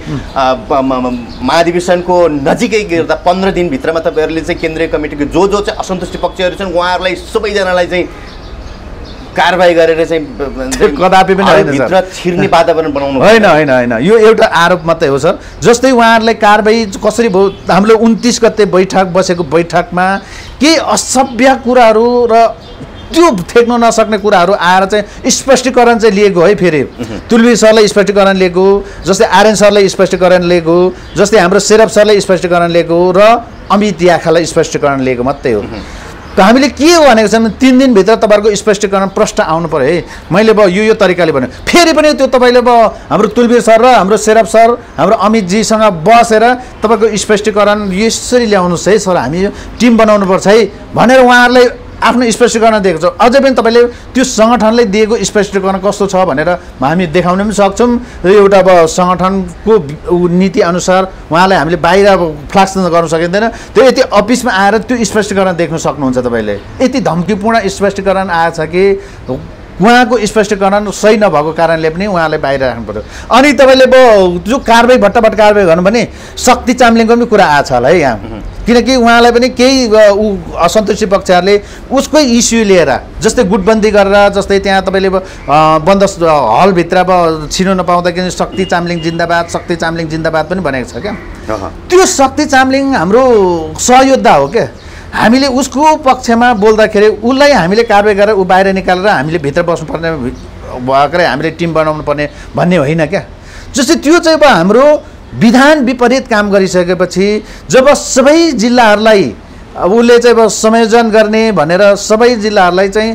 महाधिवेशनको नजिकै गर्दा 15 दिनभित्रमा तपाईँहरूले चाहिँ केन्द्रीय कमिटीको जो चाहिँ असन्तुष्टि पक्षहरू छन् उहाँहरूलाई सबैजनालाई चाहिँ कारबाही गरेर चाहिँ कदापि पनि होइन सर। भित्र छिर्ने वातावरण बनाउनु होइन होइन होइन, यो एउटा आरोप मात्रै हो सर। जस्तै उहाँहरूलाई कारबाही कसरी भयो, हामीले 29 गते बैठक बसेको बैठकमा केही असभ्य कुराहरू र त्यो ठेक्न नसक्ने कुराहरू आएर चाहिँ स्पष्टीकरण चाहिँ लिएको है। फेरि तुलबीर सरलाई स्पष्टीकरण लिएको, जस्तै आर्यन सरलाई स्पष्टीकरण लिएको, जस्तै हाम्रो सेरप सरलाई स्पष्टीकरण लिएको र अमित याखालाई स्पष्टीकरण लिएको मात्रै हो। त हामीले के हो भनेको छ भने 3 दिनभित्र तपाईँहरूको स्पष्टीकरण प्रश्न आउनु पऱ्यो है। मैले अब यो तरिकाले भने फेरि पनि त्यो तपाईँले अब हाम्रो तुलबीर सर र हाम्रो सेरप सर हाम्रो अमितजीसँग बसेर तपाईँको स्पष्टीकरण यसरी ल्याउनुहोस् है सर, हामी टिम बनाउनुपर्छ है भनेर उहाँहरूलाई आफ्नो स्पष्टीकरण दिएको छ। अझै पनि तपाईँले त्यो सङ्गठनले दिएको स्पष्टीकरण कस्तो छ भनेर हामी देखाउन पनि सक्छौँ। एउटा अब सङ्गठनको नीति अनुसार उहाँलाई हामीले बाहिर अब फ्लाक्स गर्न सकिँदैन, त्यो यति अफिसमा आएर त्यो स्पष्टीकरण देख्न सक्नुहुन्छ तपाईँले। यति धम्कीपूर्ण स्पष्टीकरण आएछ कि उहाँको स्पष्टीकरण सही नभएको कारणले पनि उहाँलाई बाहिर राख्नु पर्यो। अनि तपाईँले अब जो कारबाही भट्टाभट कारबाही गर्नु भने शक्ति चामलिङको पनि कुरा आएको छ होला है यहाँ, किनकि उहाँलाई पनि केही असन्तुष्टि पक्षहरूले उसकै इस्यु लिएर जस्तै गुटबन्दी गरेर, जस्तै त्यहाँ तपाईँले बन्द हलभित्र अब छिर्नु नपाउँदाखेरि शक्ति चामलिङ जिन्दाबाद शक्ति चामलिङ जिन्दाबाद पनि भनेको छ क्या। त्यो शक्ति चामलिङ हाम्रो सहयोद्धा हो क्या। हामीले उसको पक्षमा बोल्दाखेरि उसलाई हामीले कारबाही गरेर ऊ बाहिर निकालेर हामीले भित्र बस्नुपर्ने भएकै हामीले टिम बनाउनु पर्ने भन्ने होइन क्या। जस्तै त्यो चाहिँ अब हाम्रो विधान विपरीत काम गरिसकेपछि जब सबै जिल्लाहरूलाई अब उसले चाहिँ अब संयोजन गर्ने भनेर सबै जिल्लाहरूलाई चाहिँ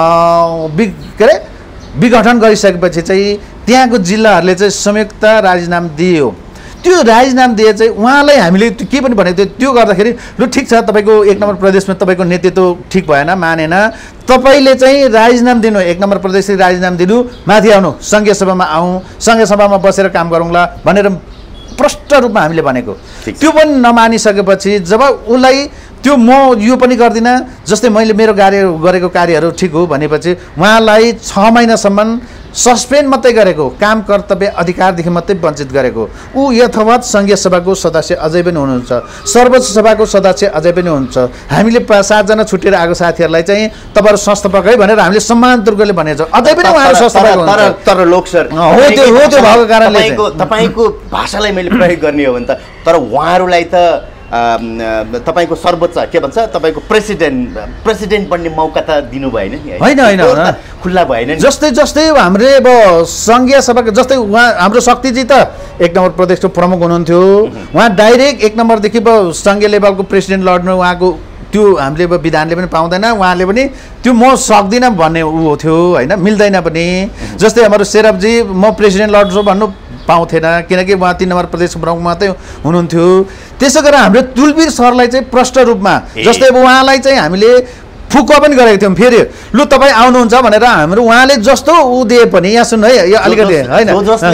के अरे विघटन गरिसकेपछि चाहिँ त्यहाँको जिल्लाहरूले चाहिँ संयुक्त राजीनामा दियो। त्यो राजीनामा दिए चाहिँ उहाँलाई हामीले के पनि भनेको थियो, त्यो गर्दाखेरि लु ठिक छ तपाईँको 1 नम्बर प्रदेशमा तपाईँको नेतृत्व ठिक भएन, मानेन, तपाईँले चाहिँ राजीनामा दिनु, 1 नम्बर प्रदेशले राजीनामा दिनु, माथि आउनु सङ्घीय सभामा आउँ, सङ्घीय सभामा बसेर काम गरौँला भनेर प्रष्ट रूपमा हामीले भनेको। त्यो पनि नमानिसकेपछि जब उसलाई त्यो म यो पनि गर्दिनँ, जस्तै मैले मेरो गरेको कार्यहरू ठिक हो भनेपछि उहाँलाई 6 महिनासम्म सस्पेन्ड मात्रै गरेको, काम कर्तव्य अधिकारदेखि मात्रै वञ्चित गरेको। ऊ यथावत सङ्घीय सभाको सदस्य अझै पनि हुनुहुन्छ, सर्वोच्च सभाको सदस्य अझै पनि हुनुहुन्छ। हामीले 7 जना छुटेर आएको साथीहरूलाई चाहिँ तपाईँहरू संस्थापक है भनेर हामीले सम्मानपूर्वकले भनेको छ, अझै पनि उहाँहरू संस्थापक हुनुहुन्छ। तर लोक सर हो त्यो भएको कारणले तपाईँको भाषालाई मैले प्रयोग गर्ने हो भने त, तर उहाँहरूलाई त तपाईँको सर्वोच्च के भन्छ तपाईँको प्रेसिडेन्ट बन्ने मौका त दिनु भएन नि होइन होइन खुल्ला भएन नि। जस्तै हामीले अब सङ्घीय सभाको जस्तै उहाँ हाम्रो शक्तिजी त 1 नम्बर प्रदेशको प्रमुख हुनुहुन्थ्यो, उहाँ डाइरेक्ट 1 नम्बरदेखि अब सङ्घीय लेभलको प्रेसिडेन्ट लड्नु उहाँको त्यो हामीले अब विधानले पनि पाउँदैन, उहाँले पनि त्यो म सक्दिनँ भन्ने ऊ थियो होइन, मिल्दैन पनि। जस्तै हाम्रो सेरपजी म प्रेसिडेन्ट लड्छु भन्नु पाउँथेन, किनकि उहाँ 3 नम्बर प्रदेशको प्रमुख मात्रै हुनुहुन्थ्यो। त्यसो गरेर हाम्रो तुलबीर सरलाई चाहिँ प्रष्ट रूपमा जस्तै अब उहाँलाई चाहिँ हामीले फुक्का पनि गरेको थियौँ। फेरि लु तपाईँ आउनुहुन्छ भनेर हाम्रो उहाँले जस्तो ऊ दिए पनि यहाँ सुन्नु है, यो अलिकति होइन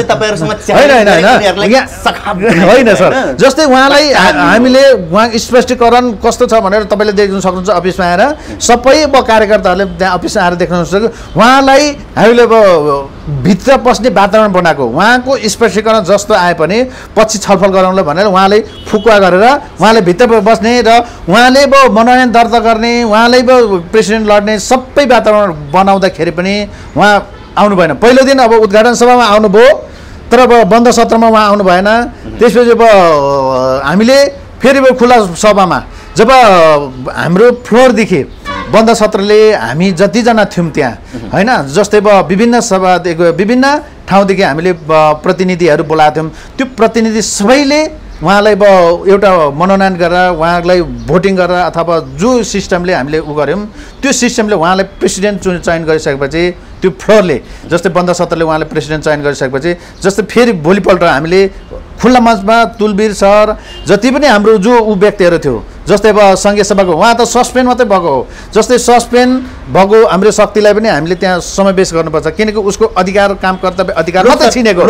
होइन सर, जस्तै उहाँलाई हामीले उहाँ स्पष्टीकरण कस्तो छ भनेर तपाईँले देख्न सक्नुहुन्छ अफिसमा आएर, सबै अब कार्यकर्ताहरूले त्यहाँ अफिसमा आएर देख्न सक्छ। उहाँलाई हामीले अब भित्र पस्ने वातावरण बनाएको, उहाँको स्पष्टीकरण जस्तो आए पनि पछि छलफल गरौँला भनेर उहाँले फुकुवा गरेर उहाँले भित्र बस्ने र उहाँले अब मनोनयन दर्ता गर्ने, उहाँले अब प्रेसिडेन्ट लड्ने सबै वातावरण बनाउँदाखेरि पनि उहाँ आउनु भएन। पहिलो दिन अब उद्घाटन सभामा आउनुभयो, तर अब बन्द सत्रमा उहाँ आउनु भएन। त्यसपछि अब हामीले फेरि अब खुला सभामा जब हाम्रो फ्लोरदेखि बन्द सत्रले हामी जतिजना थियौँ त्यहाँ होइन, जस्तै अब विभिन्न ठाउँदेखि हामीले प्रतिनिधिहरू बोलाएको थियौँ, त्यो प्रतिनिधि सबैले उहाँलाई अब एउटा मनोनयन गरेर उहाँलाई भोटिङ गरेर अथवा जो सिस्टमले हामीले उ गऱ्यौँ त्यो सिस्टमले उहाँलाई प्रेसिडेन्ट चयन गरिसकेपछि त्यो फ्लोरले जस्तै बन्द सत्रले उहाँले प्रेसिडेन्ट चयन गरिसकेपछि जस्तै फेरि भोलिपल्ट हामीले खुल्ला मञ्चमा तुलबीर सर जति पनि हाम्रो जो ऊ व्यक्तिहरू थियो, जस्तै अब सङ्घीय सभाको उहाँ त सस्पेन्ड मात्रै भएको हो, जस्तै सस्पेन्ड भएको हाम्रो शक्तिलाई पनि हामीले त्यहाँ समावेश गर्नुपर्छ, किनकि उसको अधिकार काम कर्तव्य अधिकार मात्रै छिनेको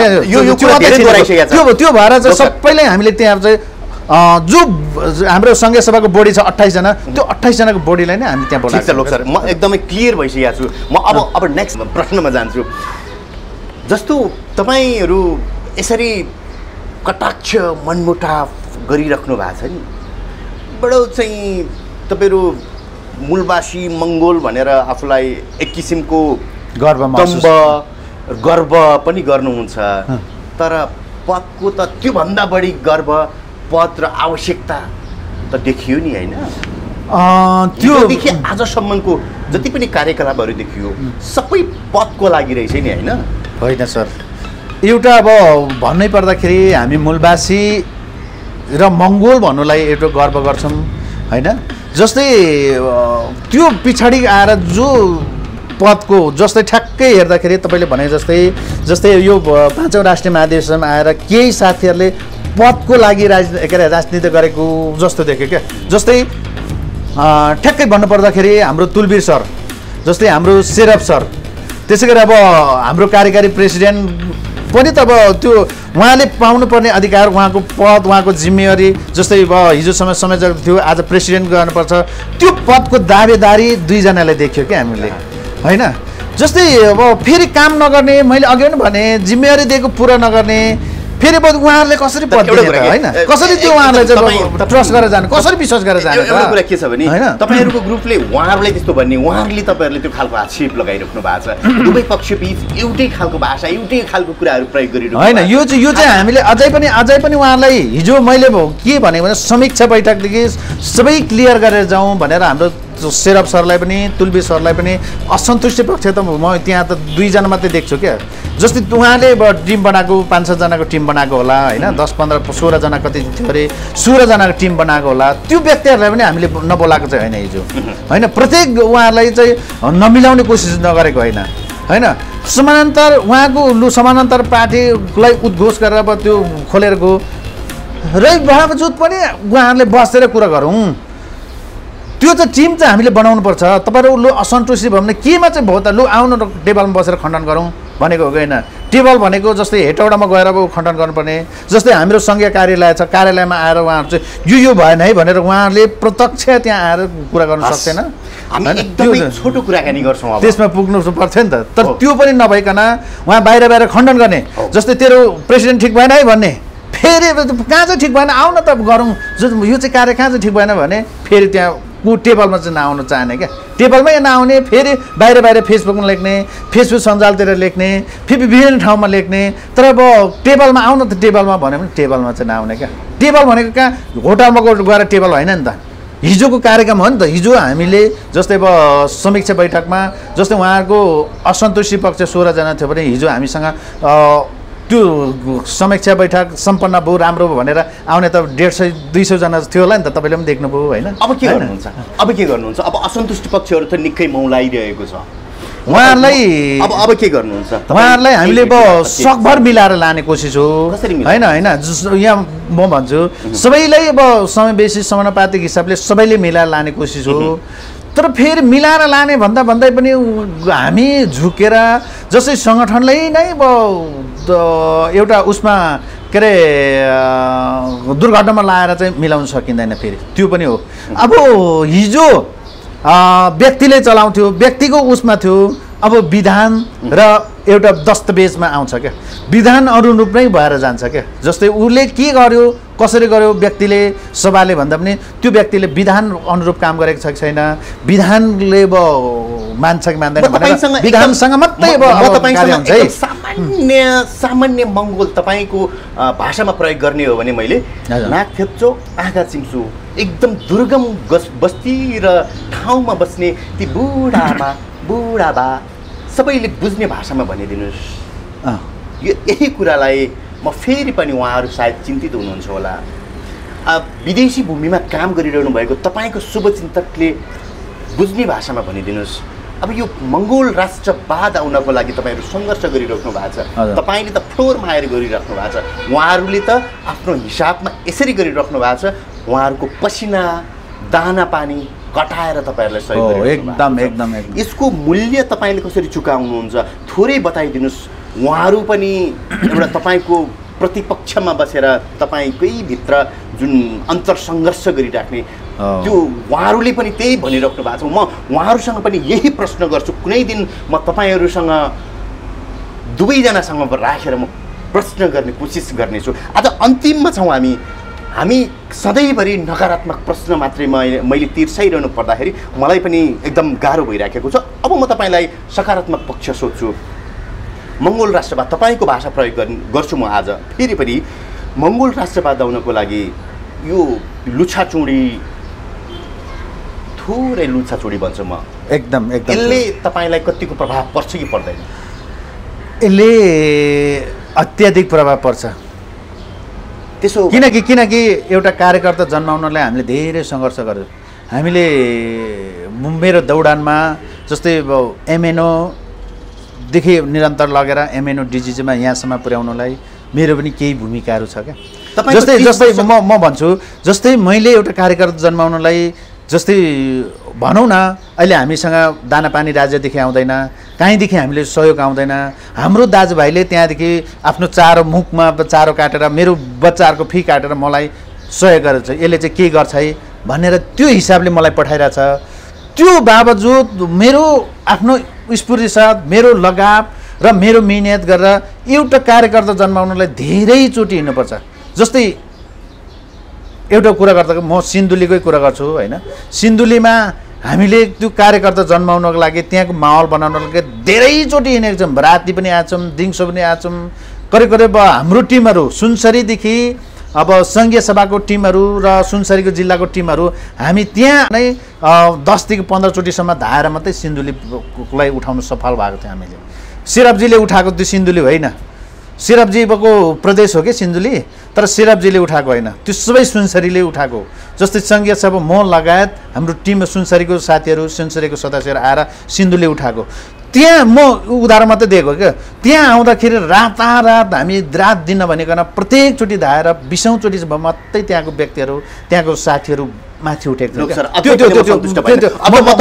त्यो भएर चाहिँ सबैलाई हामीले त्यहाँ चाहिँ जो हाम्रो सङ्घीय सभाको बोडी छ 28 जना, त्यो 28 जनाको बोडीलाई नै हामी त्यहाँ बोलाएको छ। लोक सर म एकदमै क्लियर भइसकेको छु। म अब नेक्स्ट प्रश्नमा जान्छु। जस्तो तपाईँहरू यसरी कटाक्ष मनमुटाव गरिराख्नु भएको छ नि, बडो चाहिँ तपाईँहरू मूलवासी मङ्गोल भनेर आफूलाई एक किसिमको गर्व पनि गर्नुहुन्छ, तर पदको त त्योभन्दा बढी गर्व पद र आवश्यकता त देखियो नि होइन? त्योदेखि आजसम्मको जति पनि कार्यकलापहरू देखियो सबै पदको लागि रहेछ नि होइन? होइन सर, एउटा अब भन्नै पर्दाखेरि हामी मूलवासी र मङ्गोल भन्नुलाई एउटा गर्व गर्छौँ होइन? जस्तै त्यो पछाडि आएर जो पदको जस्तै ठ्याक्कै हेर्दाखेरि तपाईँले भने जस्तै यो 5औं राष्ट्रिय महाधिवेशनमा आएर केही साथीहरूले पदको लागि राजनीति गरेको जस्तो देख्यो क्या। जस्तै ठ्याक्कै भन्नुपर्दाखेरि हाम्रो तुलबीर सर, जस्तै हाम्रो शेरफ सर, त्यसै गरी अब हाम्रो कार्यकारी प्रेसिडेन्ट पनि त अब त्यो उहाँले पाउनुपर्ने अधिकार, उहाँको पद, उहाँको जिम्मेवारी, जस्तै अब हिजोसम्म संयोजक थियो, आज प्रेसिडेन्ट गर्नुपर्छ, त्यो पदको दावेदारी दुईजनालाई देखियो क्या हामीले होइन? जस्तै अब फेरि काम नगर्ने, मैले अघि पनि भने जिम्मेवारी दिएको पुरा नगर्ने, फेरि उहाँहरूले कसरी पद दिने होइन? कसरी त्यो उहाँहरूलाई चाहिँ ट्रस्ट गरेर जाने, कसरी विश्वास गरेर जाने? एउटा कुरा के छ भने तपाईँहरूको ग्रुपले उहाँहरूलाई त्यस्तो भन्ने, उहाँहरूले तपाईँहरूले त्यो खालको आक्षेप लगाइराख्नु भएको छ, दुवै पक्षबीच एउटै खालको भाषा, एउटै खालको कुराहरू प्रयोग गरिरहेको होइन। यो चाहिँ हामीले अझै पनि उहाँहरूलाई हिजो मैले के भनेको भने समीक्षा बैठकदेखि सबै क्लियर गरेर जाउँ भनेर हाम्रो शेरफ सरलाई पनि तुलबीर सरलाई पनि असन्तुष्टि पक्ष त म त्यहाँ त दुईजना मात्रै देख्छु क्या। जस्तै उहाँले टिम बनाएको 5-6 जनाको टिम बनाएको होला होइन, 10-15-16 जना कति थियो अरे, 16 जनाको टिम बनाएको होला, त्यो व्यक्तिहरूलाई पनि हामीले नबोलाएको चाहिँ होइन हिजो होइन? प्रत्येक उहाँहरूलाई चाहिँ नमिलाउने कोसिस नगरेको होइन? समानान्तर उहाँको समानान्तर पार्टीलाई उद्घोष गरेर अब त्यो खोलेर गयो र बावजुद पनि उहाँहरूले बसेर कुरा गरौँ, त्यो चाहिँ टिम चाहिँ हामीले बनाउनु पर्छ। तपाईँहरू लु असन्तुष्टि भयो भने केमा चाहिँ भयो त, लु आउनु टेबलमा बसेर खण्डन गरौँ भनेको हो कि होइन? टेबल भनेको जस्तै हेटौडामा गएर अब खण्डन गर्नुपर्ने, जस्तै हाम्रो सङ्घीय कार्यालय छ, कार्यालयमा आएर उहाँहरू चाहिँ यो भएन है भनेर उहाँहरूले प्रत्यक्ष त्यहाँ आएर कुरा गर्न सक्दैन। हामी एकदमै छोटो कुराकानी गर्छौँ, त्यसमा पुग्नु पर्थ्यो नि त। तर त्यो पनि नभइकन उहाँ बाहिर खण्डन गर्ने, जस्तै तेरो प्रेसिडेन्ट ठिक भएन है भन्ने, फेरि कहाँ चाहिँ ठिक भएन आउ न त गरौँ, यो चाहिँ कार्य कहाँ चाहिँ ठिक भएन भने फेरि त्यहाँ टेबलमा चाहिँ नआउनु चाहने क्या, टेबलमै नआउने, फेरि बाहिर फेसबुकमा लेख्ने, फेसबुक सञ्जालतिर लेख्ने, फेरि विभिन्न ठाउँमा लेख्ने, तर अब टेबलमा आउन त टेबलमा भन्यो भने टेबलमा चाहिँ नआउने क्या। टेबल भनेको कहाँ होटलमा गएर टेबल होइन नि त, हिजोको कार्यक्रम हो नि त। हिजो हामीले जस्तै अब समीक्षा बैठकमा जस्तै उहाँहरूको असन्तुष्टि पक्ष 16 जना थियो भने हिजो हामीसँग त्यो समीक्षा बैठक सम्पन्न भयो, राम्रो भयो भनेर आउने त 150-200 जना थियो होला नि त, तपाईँले पनि देख्नुभयो होइन? अब के गर्नुहुन्छ? अब असन्तुष्ट पक्षहरू त निकै मौलाइरहेको छ उहाँहरूलाई। अब के गर्नुहुन्छ? उहाँहरूलाई हामीले अब सकभर मिलाएर लाने कोसिस हो होइन? यहाँ म भन्छु सबैलाई अब समावेशी समानुपातिक हिसाबले सबैले मिलाएर लाने कोसिस हो, तर फेरि मिलाएर लाने भन्दै पनि हामी झुकेर जस्तै सङ्गठनलाई नै अब एउटा उसमा के अरे दुर्घटनामा लाएर चाहिँ मिलाउन सकिँदैन, फेरि त्यो पनि हो। अब हिजो व्यक्तिले चलाउँथ्यो, व्यक्तिको उसमा थियो, अब विधान र एउटा दस्तावेजमा आउँछ क्या, विधान अनुरूप नै भएर जान्छ क्या। जस्तै उसले के गर्यो, कसरी गर्यो, व्यक्तिले सभाले भन्दा पनि त्यो व्यक्तिले विधान अनुरूप काम गरेको छ कि छैन, विधानले अब मान्छ कि मान्दैन भनेर विधानसँग मात्रै अब सामान्य मङ्गोल तपाईँको भाषामा प्रयोग गर्ने हो भने मैले नाक थेप्चो आँखा चिम्छु, एकदम दुर्गम बस्ती र ठाउँमा बस्ने ती बुढाबा सबैले बुझ्ने भाषामा भनिदिनुहोस्। यही कुरालाई म फेरि पनि उहाँहरू सायद चिन्तित हुनुहुन्छ होला, विदेशी भूमिमा काम गरिरहनु भएको तपाईँको शुभचिन्तकले बुझ्ने भाषामा भनिदिनुहोस्। अब यो मङ्गोल राष्ट्रवाद आउनको लागि तपाईँहरू सङ्घर्ष गरिराख्नु भएको छ, तपाईँले त फ्लोर माएर गरिराख्नु भएको छ, उहाँहरूले त आफ्नो हिसाबमा यसरी गरिराख्नु भएको छ, उहाँहरूको पसिना दाना पानी कटाएर तपाईँहरूलाई सहयोग गरिराख्नु एकदम यसको मूल्य तपाईँले कसरी चुकाउनुहुन्छ थोरै बताइदिनुहोस्। उहाँहरू पनि एउटा तपाईँको प्रतिपक्षमा बसेर तपाईँकै भित्र जुन अन्तरसङ्घर्ष गरिराख्ने त्यो उहाँहरूले पनि त्यही भनिराख्नु भएको छ। म उहाँहरूसँग पनि यही प्रश्न गर्छु, कुनै दिन म तपाईँहरूसँग दुवैजनासँग राखेर म प्रश्न गर्ने कोसिस गर्नेछु। आज अन्तिममा छौँ हामी, हामी सधैँभरि नकारात्मक प्रश्न मात्रै मैले तिर्साइरहनु पर्दाखेरि मलाई पनि एकदम गाह्रो भइराखेको छ। अब म तपाईँलाई सकारात्मक पक्ष सोध्छु। मङ्गोल राष्ट्रवाद तपाईँको भाषा प्रयोग गर्छु म आज फेरि पनि। मङ्गोल राष्ट्रवाद आउनको लागि यो लुछाचुँडी थोरै लुछाचुँडी भन्छु म, एकदम यसले तपाईँलाई कतिको प्रभाव पर्छ कि पर्दैन? यसले अत्याधिक प्रभाव पर्छ। त्यसो किनकि एउटा कार्यकर्ता जन्माउनलाई हामीले धेरै सङ्घर्ष गर्यौँ। हामीले मेरो दौडानमा जस्तै एमएनओदेखि निरन्तर लगेर एमएनओ डिजिजीमा यहाँसम्म पुर्याउनलाई मेरो पनि केही भूमिकाहरू छ क्या। जस्तै म भन्छु, जस्तै मैले एउटा कार्यकर्ता जन्माउनलाई, जस्तै भनौँ न अहिले हामीसँग दानापानी राज्यदेखि आउँदैन, कहीँदेखि हामीले सहयोग आउँदैन। हाम्रो दाजुभाइले त्यहाँदेखि आफ्नो चारो मुखमा चारो काटेर मेरो बच्चाहरूको फी काटेर मलाई सहयोग गरेको छ। यसले चाहिँ के गर्छ है भनेर त्यो हिसाबले मलाई पठाइरहेछ। त्यो बावजुद मेरो आफ्नो स्फूर्ति साथ, मेरो लगाव र मेरो मिहिनेत गरेर एउटा कार्यकर्ता जन्माउनलाई धेरैचोटि हिँड्नुपर्छ। जस्तै एउटा कुरा गर्दा म सिन्धुलीकै कुरा गर्छु होइन। सिन्धुलीमा हामीले त्यो कार्यकर्ता जन्माउनको लागि त्यहाँको माहौल बनाउनको लागि धेरैचोटि हिँडेको छौँ। राति पनि आएछौँ, दिउँसो पनि आएछौँ। करिब हाम्रो टिमहरू सुनसरीदेखि अब सङ्घीय सभाको टिमहरू र सुनसरीको जिल्लाको टिमहरू हामी त्यहाँ नै 10 देखि 15 चोटिसम्म धाएर मात्रै सिन्धुलीलाई उठाउनु सफल भएको थियो हामीले। सिरपजीले उठाएको त्यो सिन्धुली होइन, सिरपजीको प्रदेश हो कि सिन्धुली, तर सिरपजीले उठाएको होइन, त्यो सबै सुनसरीले उठाएको। जस्तै सङ्घीय सभा म लगायत हाम्रो टिम सुनसरीको साथीहरू, सुनसरीको सदस्यहरू आएर सिन्धुले उठाएको। त्यहाँ म उदाहरण मात्रै दिएको क्या। त्यहाँ आउँदाखेरि रातारात हामी रात दिन भनिकन प्रत्येकचोटि धाएर 20औँ चोटि मात्रै त्यहाँको व्यक्तिहरू, त्यहाँको साथीहरू माथि उठेको थियो।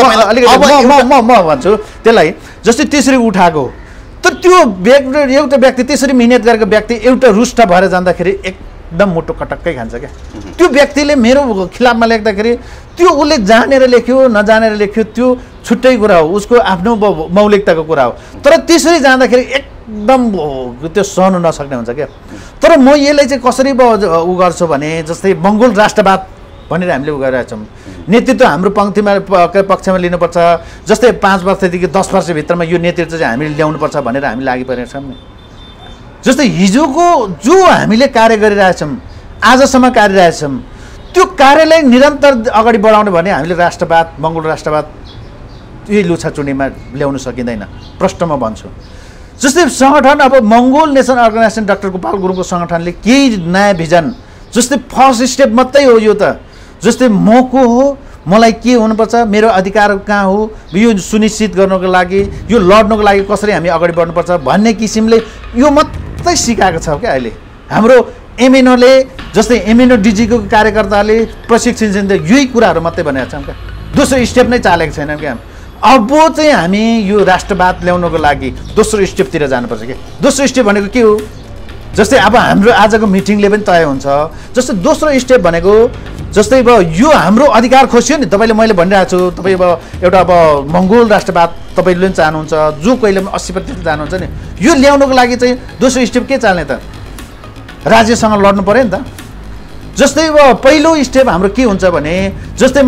म भन्छु त्यसलाई, जस्तै त्यसरी उठाएको। तर त्यो एउटा व्यक्ति त्यसरी मिहिनेत गरेको व्यक्ति एउटा रुष्ट भएर जाँदाखेरि एकदम मुटु कटक्कै खान्छ क्या। त्यो व्यक्तिले मेरो खिलाफमा लेख्दाखेरि त्यो उसले जानेर लेख्यो नजानेर लेख्यो त्यो छुट्टै कुरा हो, उसको आफ्नो मौलिकताको कुरा हो। तर त्यसरी जाँदाखेरि एकदम त्यो सहनु नसक्ने हुन्छ क्या। तर म यसलाई चाहिँ कसरी उ गर्छु भने, जस्तै मङ्गोल राष्ट्रवाद भनेर हामीले उ गरिरहेछौँ। नेतृत्व हाम्रो पक्षमा लिनुपर्छ। जस्तै 5 वर्षदेखि 10 वर्षभित्रमा यो नेतृत्व चाहिँ हामीले ल्याउनुपर्छ भनेर हामी लागिपरेका छौँ नि। जस्तै हिजोको जो हामीले कार्य गरिरहेछौँ, आजसम्म कार्यरहेछौँ, त्यो कार्यलाई निरन्तर अगाडि बढाउने भने हामीले राष्ट्रवाद, मङ्गोल राष्ट्रवाद यही लुछाचुँडीमा ल्याउन सकिँदैन, प्रष्ट म भन्छु। जस्तै सङ्गठन अब Mongol nation organisation doctor Gopal गुरुङको सङ्गठनले केही नयाँ भिजन, जस्तै फर्स्ट स्टेप मात्रै हो यो त। जस्तै म को हो, मलाई के हुनुपर्छ, मेरो अधिकार कहाँ हो, यो सुनिश्चित गर्नको लागि, यो लड्नको लागि कसरी हामी अगाडि बढ्नुपर्छ भन्ने किसिमले यो मात्रै सिकाएको छ क्या अहिले हाम्रो एमएनओले। जस्तै एमएनओ डिजीको कार्यकर्ताले प्रशिक्षण दिन्छ, यही कुराहरू मात्रै भनेका छौँ क्या। दोस्रो स्टेप नै चालेको छैन क्या। अब चाहिँ हामी यो राष्ट्रवाद ल्याउनको लागि दोस्रो स्टेपतिर जानुपर्छ क्या। दोस्रो स्टेप भनेको के हो? जस्तै अब हाम्रो आजको मिटिङले पनि तय हुन्छ। जस्तै दोस्रो स्टेप भनेको जस्तै अब यो हाम्रो अधिकार खोज्यो नि, तपाईँले मैले भनिरहेको छु, तपाईँ अब एउटा अब मङ्गोल राष्ट्रवाद तपाईँले पनि चाहनुहुन्छ, जो कहिले पनि 80% चाहनुहुन्छ नि, यो ल्याउनको लागि चाहिँ दोस्रो स्टेप के चाल्ने त? राज्यसँग लड्नु पऱ्यो नि त। जस्तै अब पहिलो स्टेप हाम्रो के हुन्छ भने, जस्तै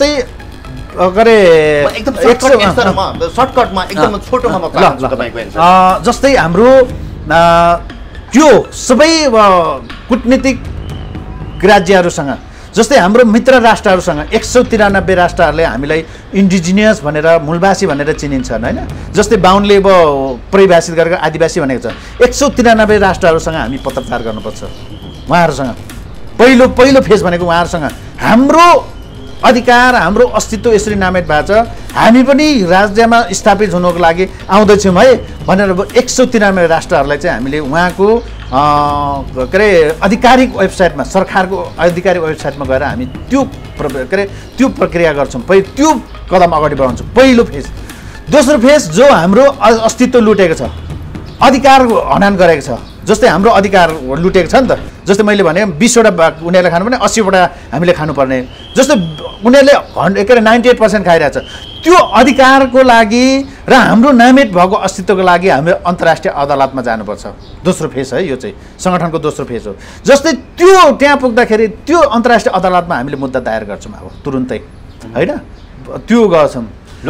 जस्तै हाम्रो त्यो सबै कुटनीतिक राज्यहरूसँग, जस्तै हाम्रो मित्र राष्ट्रहरूसँग 193 राष्ट्रहरूले हामीलाई इन्डिजिनियस भनेर, मूलवासी भनेर चिनिन्छन् होइन। जस्तै बाहुनले अब परिभाषित गरेको आदिवासी भनेको छ। 193 राष्ट्रहरूसँग हामी पत्रचार गर्नुपर्छ उहाँहरूसँग। पहिलो फेज भनेको उहाँहरूसँग हाम्रो अधिकार, हाम्रो अस्तित्व यसरी नामित भएको छ, हामी पनि राज्यमा स्थापित हुनको लागि आउँदैछौँ है भनेर 193 राष्ट्रहरूलाई चाहिँ हामीले उहाँको के अरे आधिकारिक वेबसाइटमा, सरकारको आधिकारिक वेबसाइटमा गएर हामी त्यो प्रक्रिया गर्छौँ। त्यो कदम अगाडि बढाउँछौँ, पहिलो फेज। दोस्रो फेज जो हाम्रो अस्तित्व लुटेको छ, अधिकार हनन गरेको छ, जस्तै हाम्रो अधिकार लुटेको छ नि त। जस्तै मैले भने 20वटा उनीहरूले खानु भने 80वटा हामीले खानुपर्ने, जस्तो उनीहरूले 98% खाइरहेछ। त्यो अधिकारको लागि र हाम्रो नामित भएको अस्तित्वको लागि हामी अन्तर्राष्ट्रिय अदालतमा जानुपर्छ। दोस्रो फेज है, यो चाहिँ सङ्गठनको दोस्रो फेज हो। जस्तै त्यो त्यहाँ पुग्दाखेरि त्यो अन्तर्राष्ट्रिय अदालतमा हामीले मुद्दा दायर गर्छौँ अब तुरुन्तै, होइन? त्यो गर्छौँ।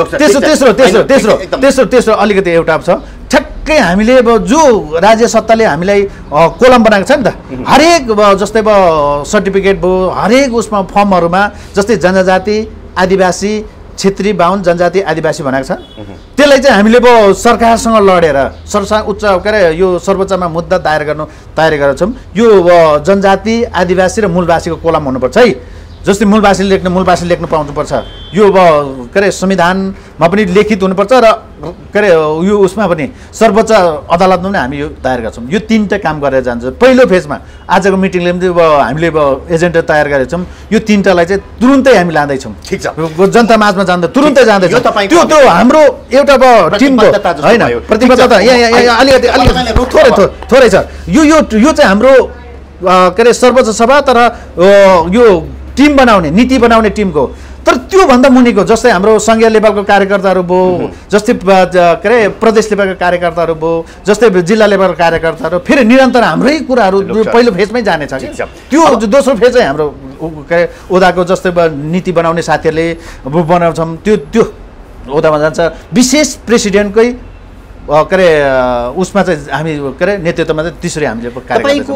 तेस्रो अलिकति एउटा छ, ठ्याक्कै हामीले अब जो राज्य सत्ताले हामीलाई कोलम बनाएको छ नि त, हरेक जस्तै अब सर्टिफिकेट भयो, हरेक उसमा फर्महरूमा जस्तै जनजाति, आदिवासी, क्षेत्री, बाहुन, जनजाति, आदिवासी भनेको छ। त्यसलाई चाहिँ हामीले अब सरकारसँग लडेर उच्च के अरे यो सर्वोच्चमा मुद्दा दायर गर्नु तयारी गरेका छौँ। यो जनजाति, आदिवासी र मूलवासीको कोलम हुनुपर्छ है। जस्तै मूलवासीले लेख्नु पाउनुपर्छ। यो अब के अरे संविधानमा पनि लिखित हुनुपर्छ र के अरे यो उसमा पनि सर्वोच्च अदालतमा पनि हामी यो दायर गर्छौँ। यो 3टा काम गरेर जान्छ। पहिलो फेजमा आजको मिटिङले पनि अब हामीले अब एजेन्डा तयार गरेका छौँ। यो 3टालाई चाहिँ तुरुन्तै हामी लाँदैछौँ। ठिक छ, जनता माझमा जाँदा तुरुन्तै जाँदैछौँ। त्यो हाम्रो एउटा अब टिमको होइन प्रतिबद्धता यहाँ अलिकति थोरै छ। यो चाहिँ हाम्रो के अरे सर्वोच्च सभा, तर यो टिम बनाउने, नीति बनाउने टिमको। तर त्योभन्दा मुनिको जस्तै हाम्रो सङ्घीय लेभलको कार्यकर्ताहरू भयो, जस्तै के अरे प्रदेश लेभलको कार्यकर्ताहरू भयो, जस्तै जिल्ला लेभलको कार्यकर्ताहरू, फेरि निरन्तर हाम्रै कुराहरू पहिलो फेजमै जानेछ कि त्यो दोस्रो फेज चाहिँ हाम्रो के अरे ओदाको जस्तै नीति बनाउने साथीहरूले बनाउँछौँ। त्यो ओदामा जान्छ। विशेष प्रेसिडेन्टकै के अरे उसमा चाहिँ हामी के अरे नेतृत्वमा चाहिँ त्यसरी हामीले तपाईँको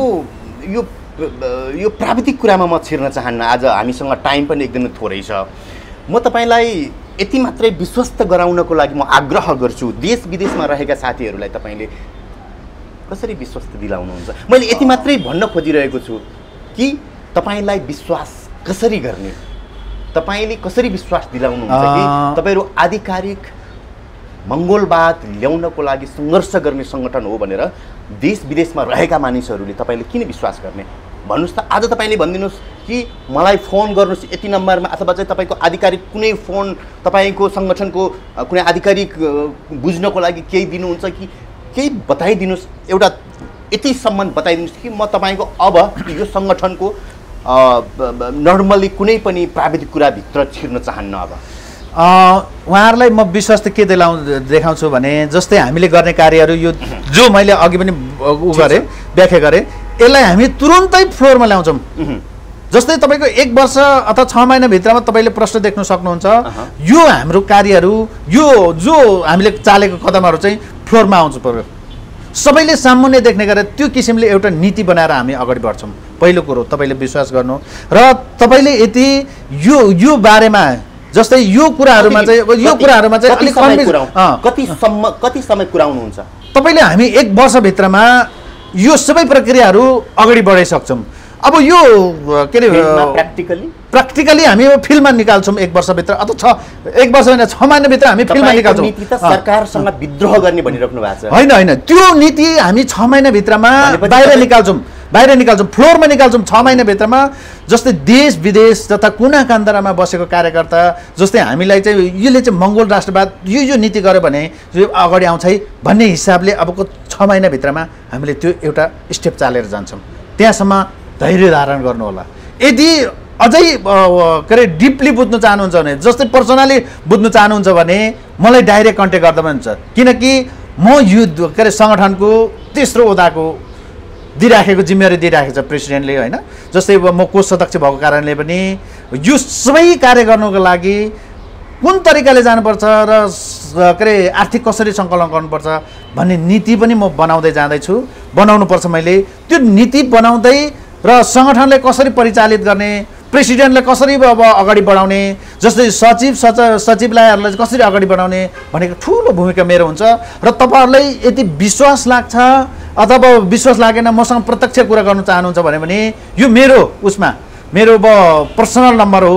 यो प्राविधिक कुरामा म छिर्न चाहन्न। आज हामीसँग टाइम पनि एकदमै थोरै छ। म तपाईँलाई यति मात्रै विश्वस्त गराउनको लागि म आग्रह गर्छु, देश विदेशमा रहेका साथीहरूलाई तपाईँले कसरी विश्वस्त दिलाउनुहुन्छ? मैले यति मात्रै भन्न खोजिरहेको छु कि तपाईँलाई विश्वास कसरी गर्ने, तपाईँले कसरी विश्वास दिलाउनुहुन्छ कि तपाईँहरू आधिकारिक मङ्गोलवाद ल्याउनको लागि सङ्घर्ष गर्ने सङ्गठन हो भनेर देश विदेशमा रहेका मानिसहरूले तपाईँले किन विश्वास गर्ने? भन्नुहोस् त। आज तपाईँले भनिदिनुहोस् कि मलाई फोन गर्नुहोस् यति नम्बरमा, अथवा चाहिँ तपाईँको आधिकारिक कुनै फोन तपाईँको सङ्गठनको कुनै आधिकारिक बुझ्नको लागि केही दिनुहुन्छ कि केही बताइदिनुहोस्, एउटा यतिसम्म बताइदिनुहोस् कि म तपाईँको अब यो सङ्गठनको नर्मली कुनै पनि प्राविधिक कुराभित्र छिर्न चाहन्न। अब उहाँहरूलाई म विश्वास त के देखाउँछु भने जस्तै हामीले गर्ने कार्यहरू यो जो मैले अघि पनि गरेँ व्याख्या गरेँ, यसलाई हामी तुरुन्तै फ्लोरमा ल्याउँछौँ। जस्तै तपाईँको 1 वर्ष अथवा 6 महिनाभित्रमा तपाईँले प्रश्न देख्न सक्नुहुन्छ। यो हाम्रो कार्यहरू यो जो हामीले चालेको कदमहरू चाहिँ फ्लोरमा आउँछ पर्यो, सबैले सामुन्ने देख्ने गरेर त्यो किसिमले एउटा नीति बनाएर हामी अगाडि बढ्छौँ। पहिलो कुरो तपाईँले विश्वास गर्नु र तपाईँले यति यो बारेमा जस्तै यो कुराहरूमा चाहिँ कति समय कुराउनुहुन्छ तपाईँले? हामी 1 वर्षभित्रमा यो सबै प्रक्रियाहरू अगाडि बढाइसक्छौँ। अब यो के अरे प्र्याक्टिकली हामी फिल्डमा निकाल्छौँ 1 वर्षभित्र, अथवा 1 वर्ष होइन 6 महिनाभित्र हामी फिल्डमा निकाल्छौँ। नीति त सरकारसँग विद्रोह गर्ने भनिराख्नु भएको छ। होइन, त्यो नीति हामी 6 महिनाभित्रमा बाहिर निकाल्छौँ, फ्लोरमा निकाल्छौँ 6 महिनाभित्रमा। जस्तै देश विदेश तथा कुना कान्दारामा बसेको कार्यकर्ता जस्तै हामीलाई चाहिँ यसले चाहिँ मङ्गोल राष्ट्रवाद यो नीति गर्यो भने यो अगाडि आउँछ है भन्ने हिसाबले अबको 6 महिनाभित्रमा हामीले त्यो एउटा स्टेप चालेर जान्छौँ। त्यहाँसम्म धैर्य धारण गर्नु होला। यदि अझै के अरे डिपली बुझ्नु चाहनुहुन्छ भने, जस्तै पर्सनली बुझ्नु चाहनुहुन्छ भने मलाई डाइरेक्ट कन्ट्याक्ट गर्दा पनि हुन्छ, किनकि म यो के अरे सङ्गठनको तेस्रो ओदाको दिइराखेको जिम्मेवारी दिइराखेको छ प्रेसिडेन्टले, होइन? जस्तै म कोष सदस्य भएको कारणले पनि यो सबै कार्य गर्नुको लागि कुन तरिकाले जानुपर्छ र के अरे आर्थिक कसरी सङ्कलन गर्नुपर्छ भन्ने नीति पनि म बनाउँदै जाँदैछु। बनाउनुपर्छ मैले त्यो नीति बनाउँदै र सङ्गठनलाई कसरी परिचालित गर्ने, प्रेसिडेन्टलाई कसरी अब अगाडि बढाउने, जस्तै सचिवालयहरूलाई कसरी अगाडि बढाउने भनेको ठुलो भूमिका मेरो हुन्छ। र तपाईँहरूलाई यदि विश्वास लाग्छ अथवा विश्वास लागेन, मसँग प्रत्यक्ष कुरा गर्न चाहनुहुन्छ भने यो मेरो अब पर्सनल नम्बर हो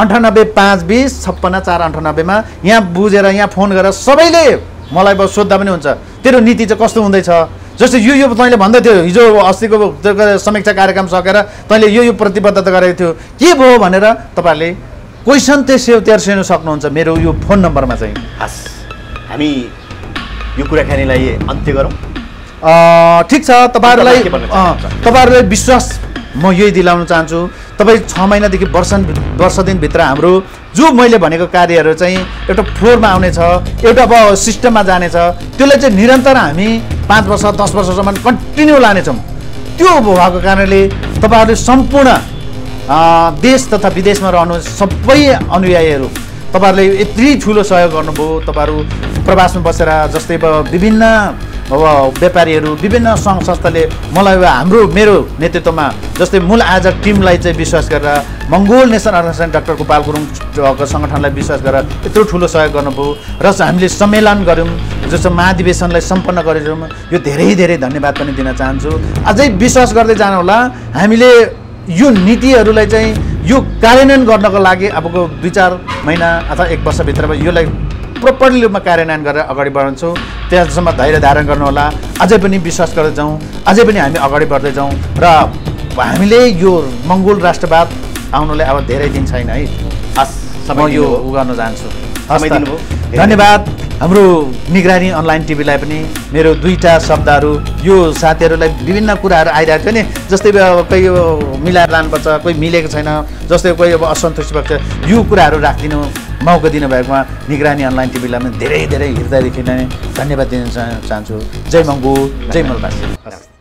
9852056498मा यहाँ बुझेर यहाँ फोन गरेर सबैले मलाई अब सोद्धा पनि हुन्छ तेरो नीति चाहिँ कस्तो हुँदैछ। जस्तै यो तैँले भन्दै थियो हिजो अस्तिको समीक्षा कार्यक्रम सकेर तैँले यो प्रतिबद्धता गरेको थियो, के भयो भनेर तपाईँहरूले क्वेसन तेर्सिनु सक्नुहुन्छ मेरो यो फोन नम्बरमा चाहिँ। हस्, हामी यो कुराकानीलाई अन्त्य गरौँ। ठिक छ, तपाईँहरूलाई विश्वास म यही दिलाउन चाहन्छु। तपाईँ 6 महिनादेखि वर्ष दिनभित्र हाम्रो जो मैले भनेको कार्यहरू चाहिँ एउटा फ्लोरमा आउनेछ, एउटा अब सिस्टममा जानेछ, त्यसलाई चाहिँ निरन्तर हामी 5 वर्ष 10 वर्षसम्म कन्टिन्यू लानेछौँ। त्यो भएको कारणले तपाईँहरूले सम्पूर्ण देश तथा विदेशमा रहनु सबै अनुयायीहरू तपाईँहरूले यति ठुलो सहयोग गर्नुभयो। तपाईँहरू प्रवासमा बसेर जस्तै विभिन्न व्यापारीहरू, विभिन्न सङ्घ संस्थाले मलाई मेरो नेतृत्वमा जस्तै मूल आयोजक टिमलाई चाहिँ विश्वास गरेर, Mongol nation organisation doctor Gopal गुरुङको सङ्गठनलाई विश्वास गरेर यत्रो ठुलो सहयोग गर्नुभयो र हामीले सम्मेलन गऱ्यौँ, जस्तो महाधिवेशनलाई सम्पन्न गरेछौँ। यो धेरै धेरै धन्यवाद पनि दिन चाहन्छु। अझै विश्वास गर्दै जानुहोला, हामीले यो नीतिहरूलाई चाहिँ यो कार्यान्वयन गर्नको लागि अबको 2-4 महिना अथवा 1 वर्षभित्रमा यसलाई प्रोपरली रूपमा कार्यान्वयन गरेर अगाडि बढाउँछौँ। त्यससम्म धैर्य धारण गर्नुहोला, अझै पनि विश्वास गर्दै जाउँ, अझै पनि हामी अगाडि बढ्दै जाउँ र हामीले यो मङ्गोल राष्ट्रवाद आउनुलाई अब धेरै दिन छैन है। म यो गर्न चाहन्छु। धन्यवाद। हाम्रो निगरानी अनलाइन टिभीलाई पनि मेरो 2टा शब्दहरू, यो साथीहरूलाई विभिन्न कुराहरू आइरहेको थियो नि, जस्तै कोही मिलाएर लानुपर्छ, कोही मिलेको छैन, जस्तै कोही अब असन्तुष्टि भएको छ, यो कुराहरू राखिदिनु मौका दिनुभएकोमा निगरानी अनलाइन टिभीलाई पनि धेरै धेरै हृदयदेखि नै धन्यवाद दिन चाहन्छु। जय मङ्गोल, जय मलबासी।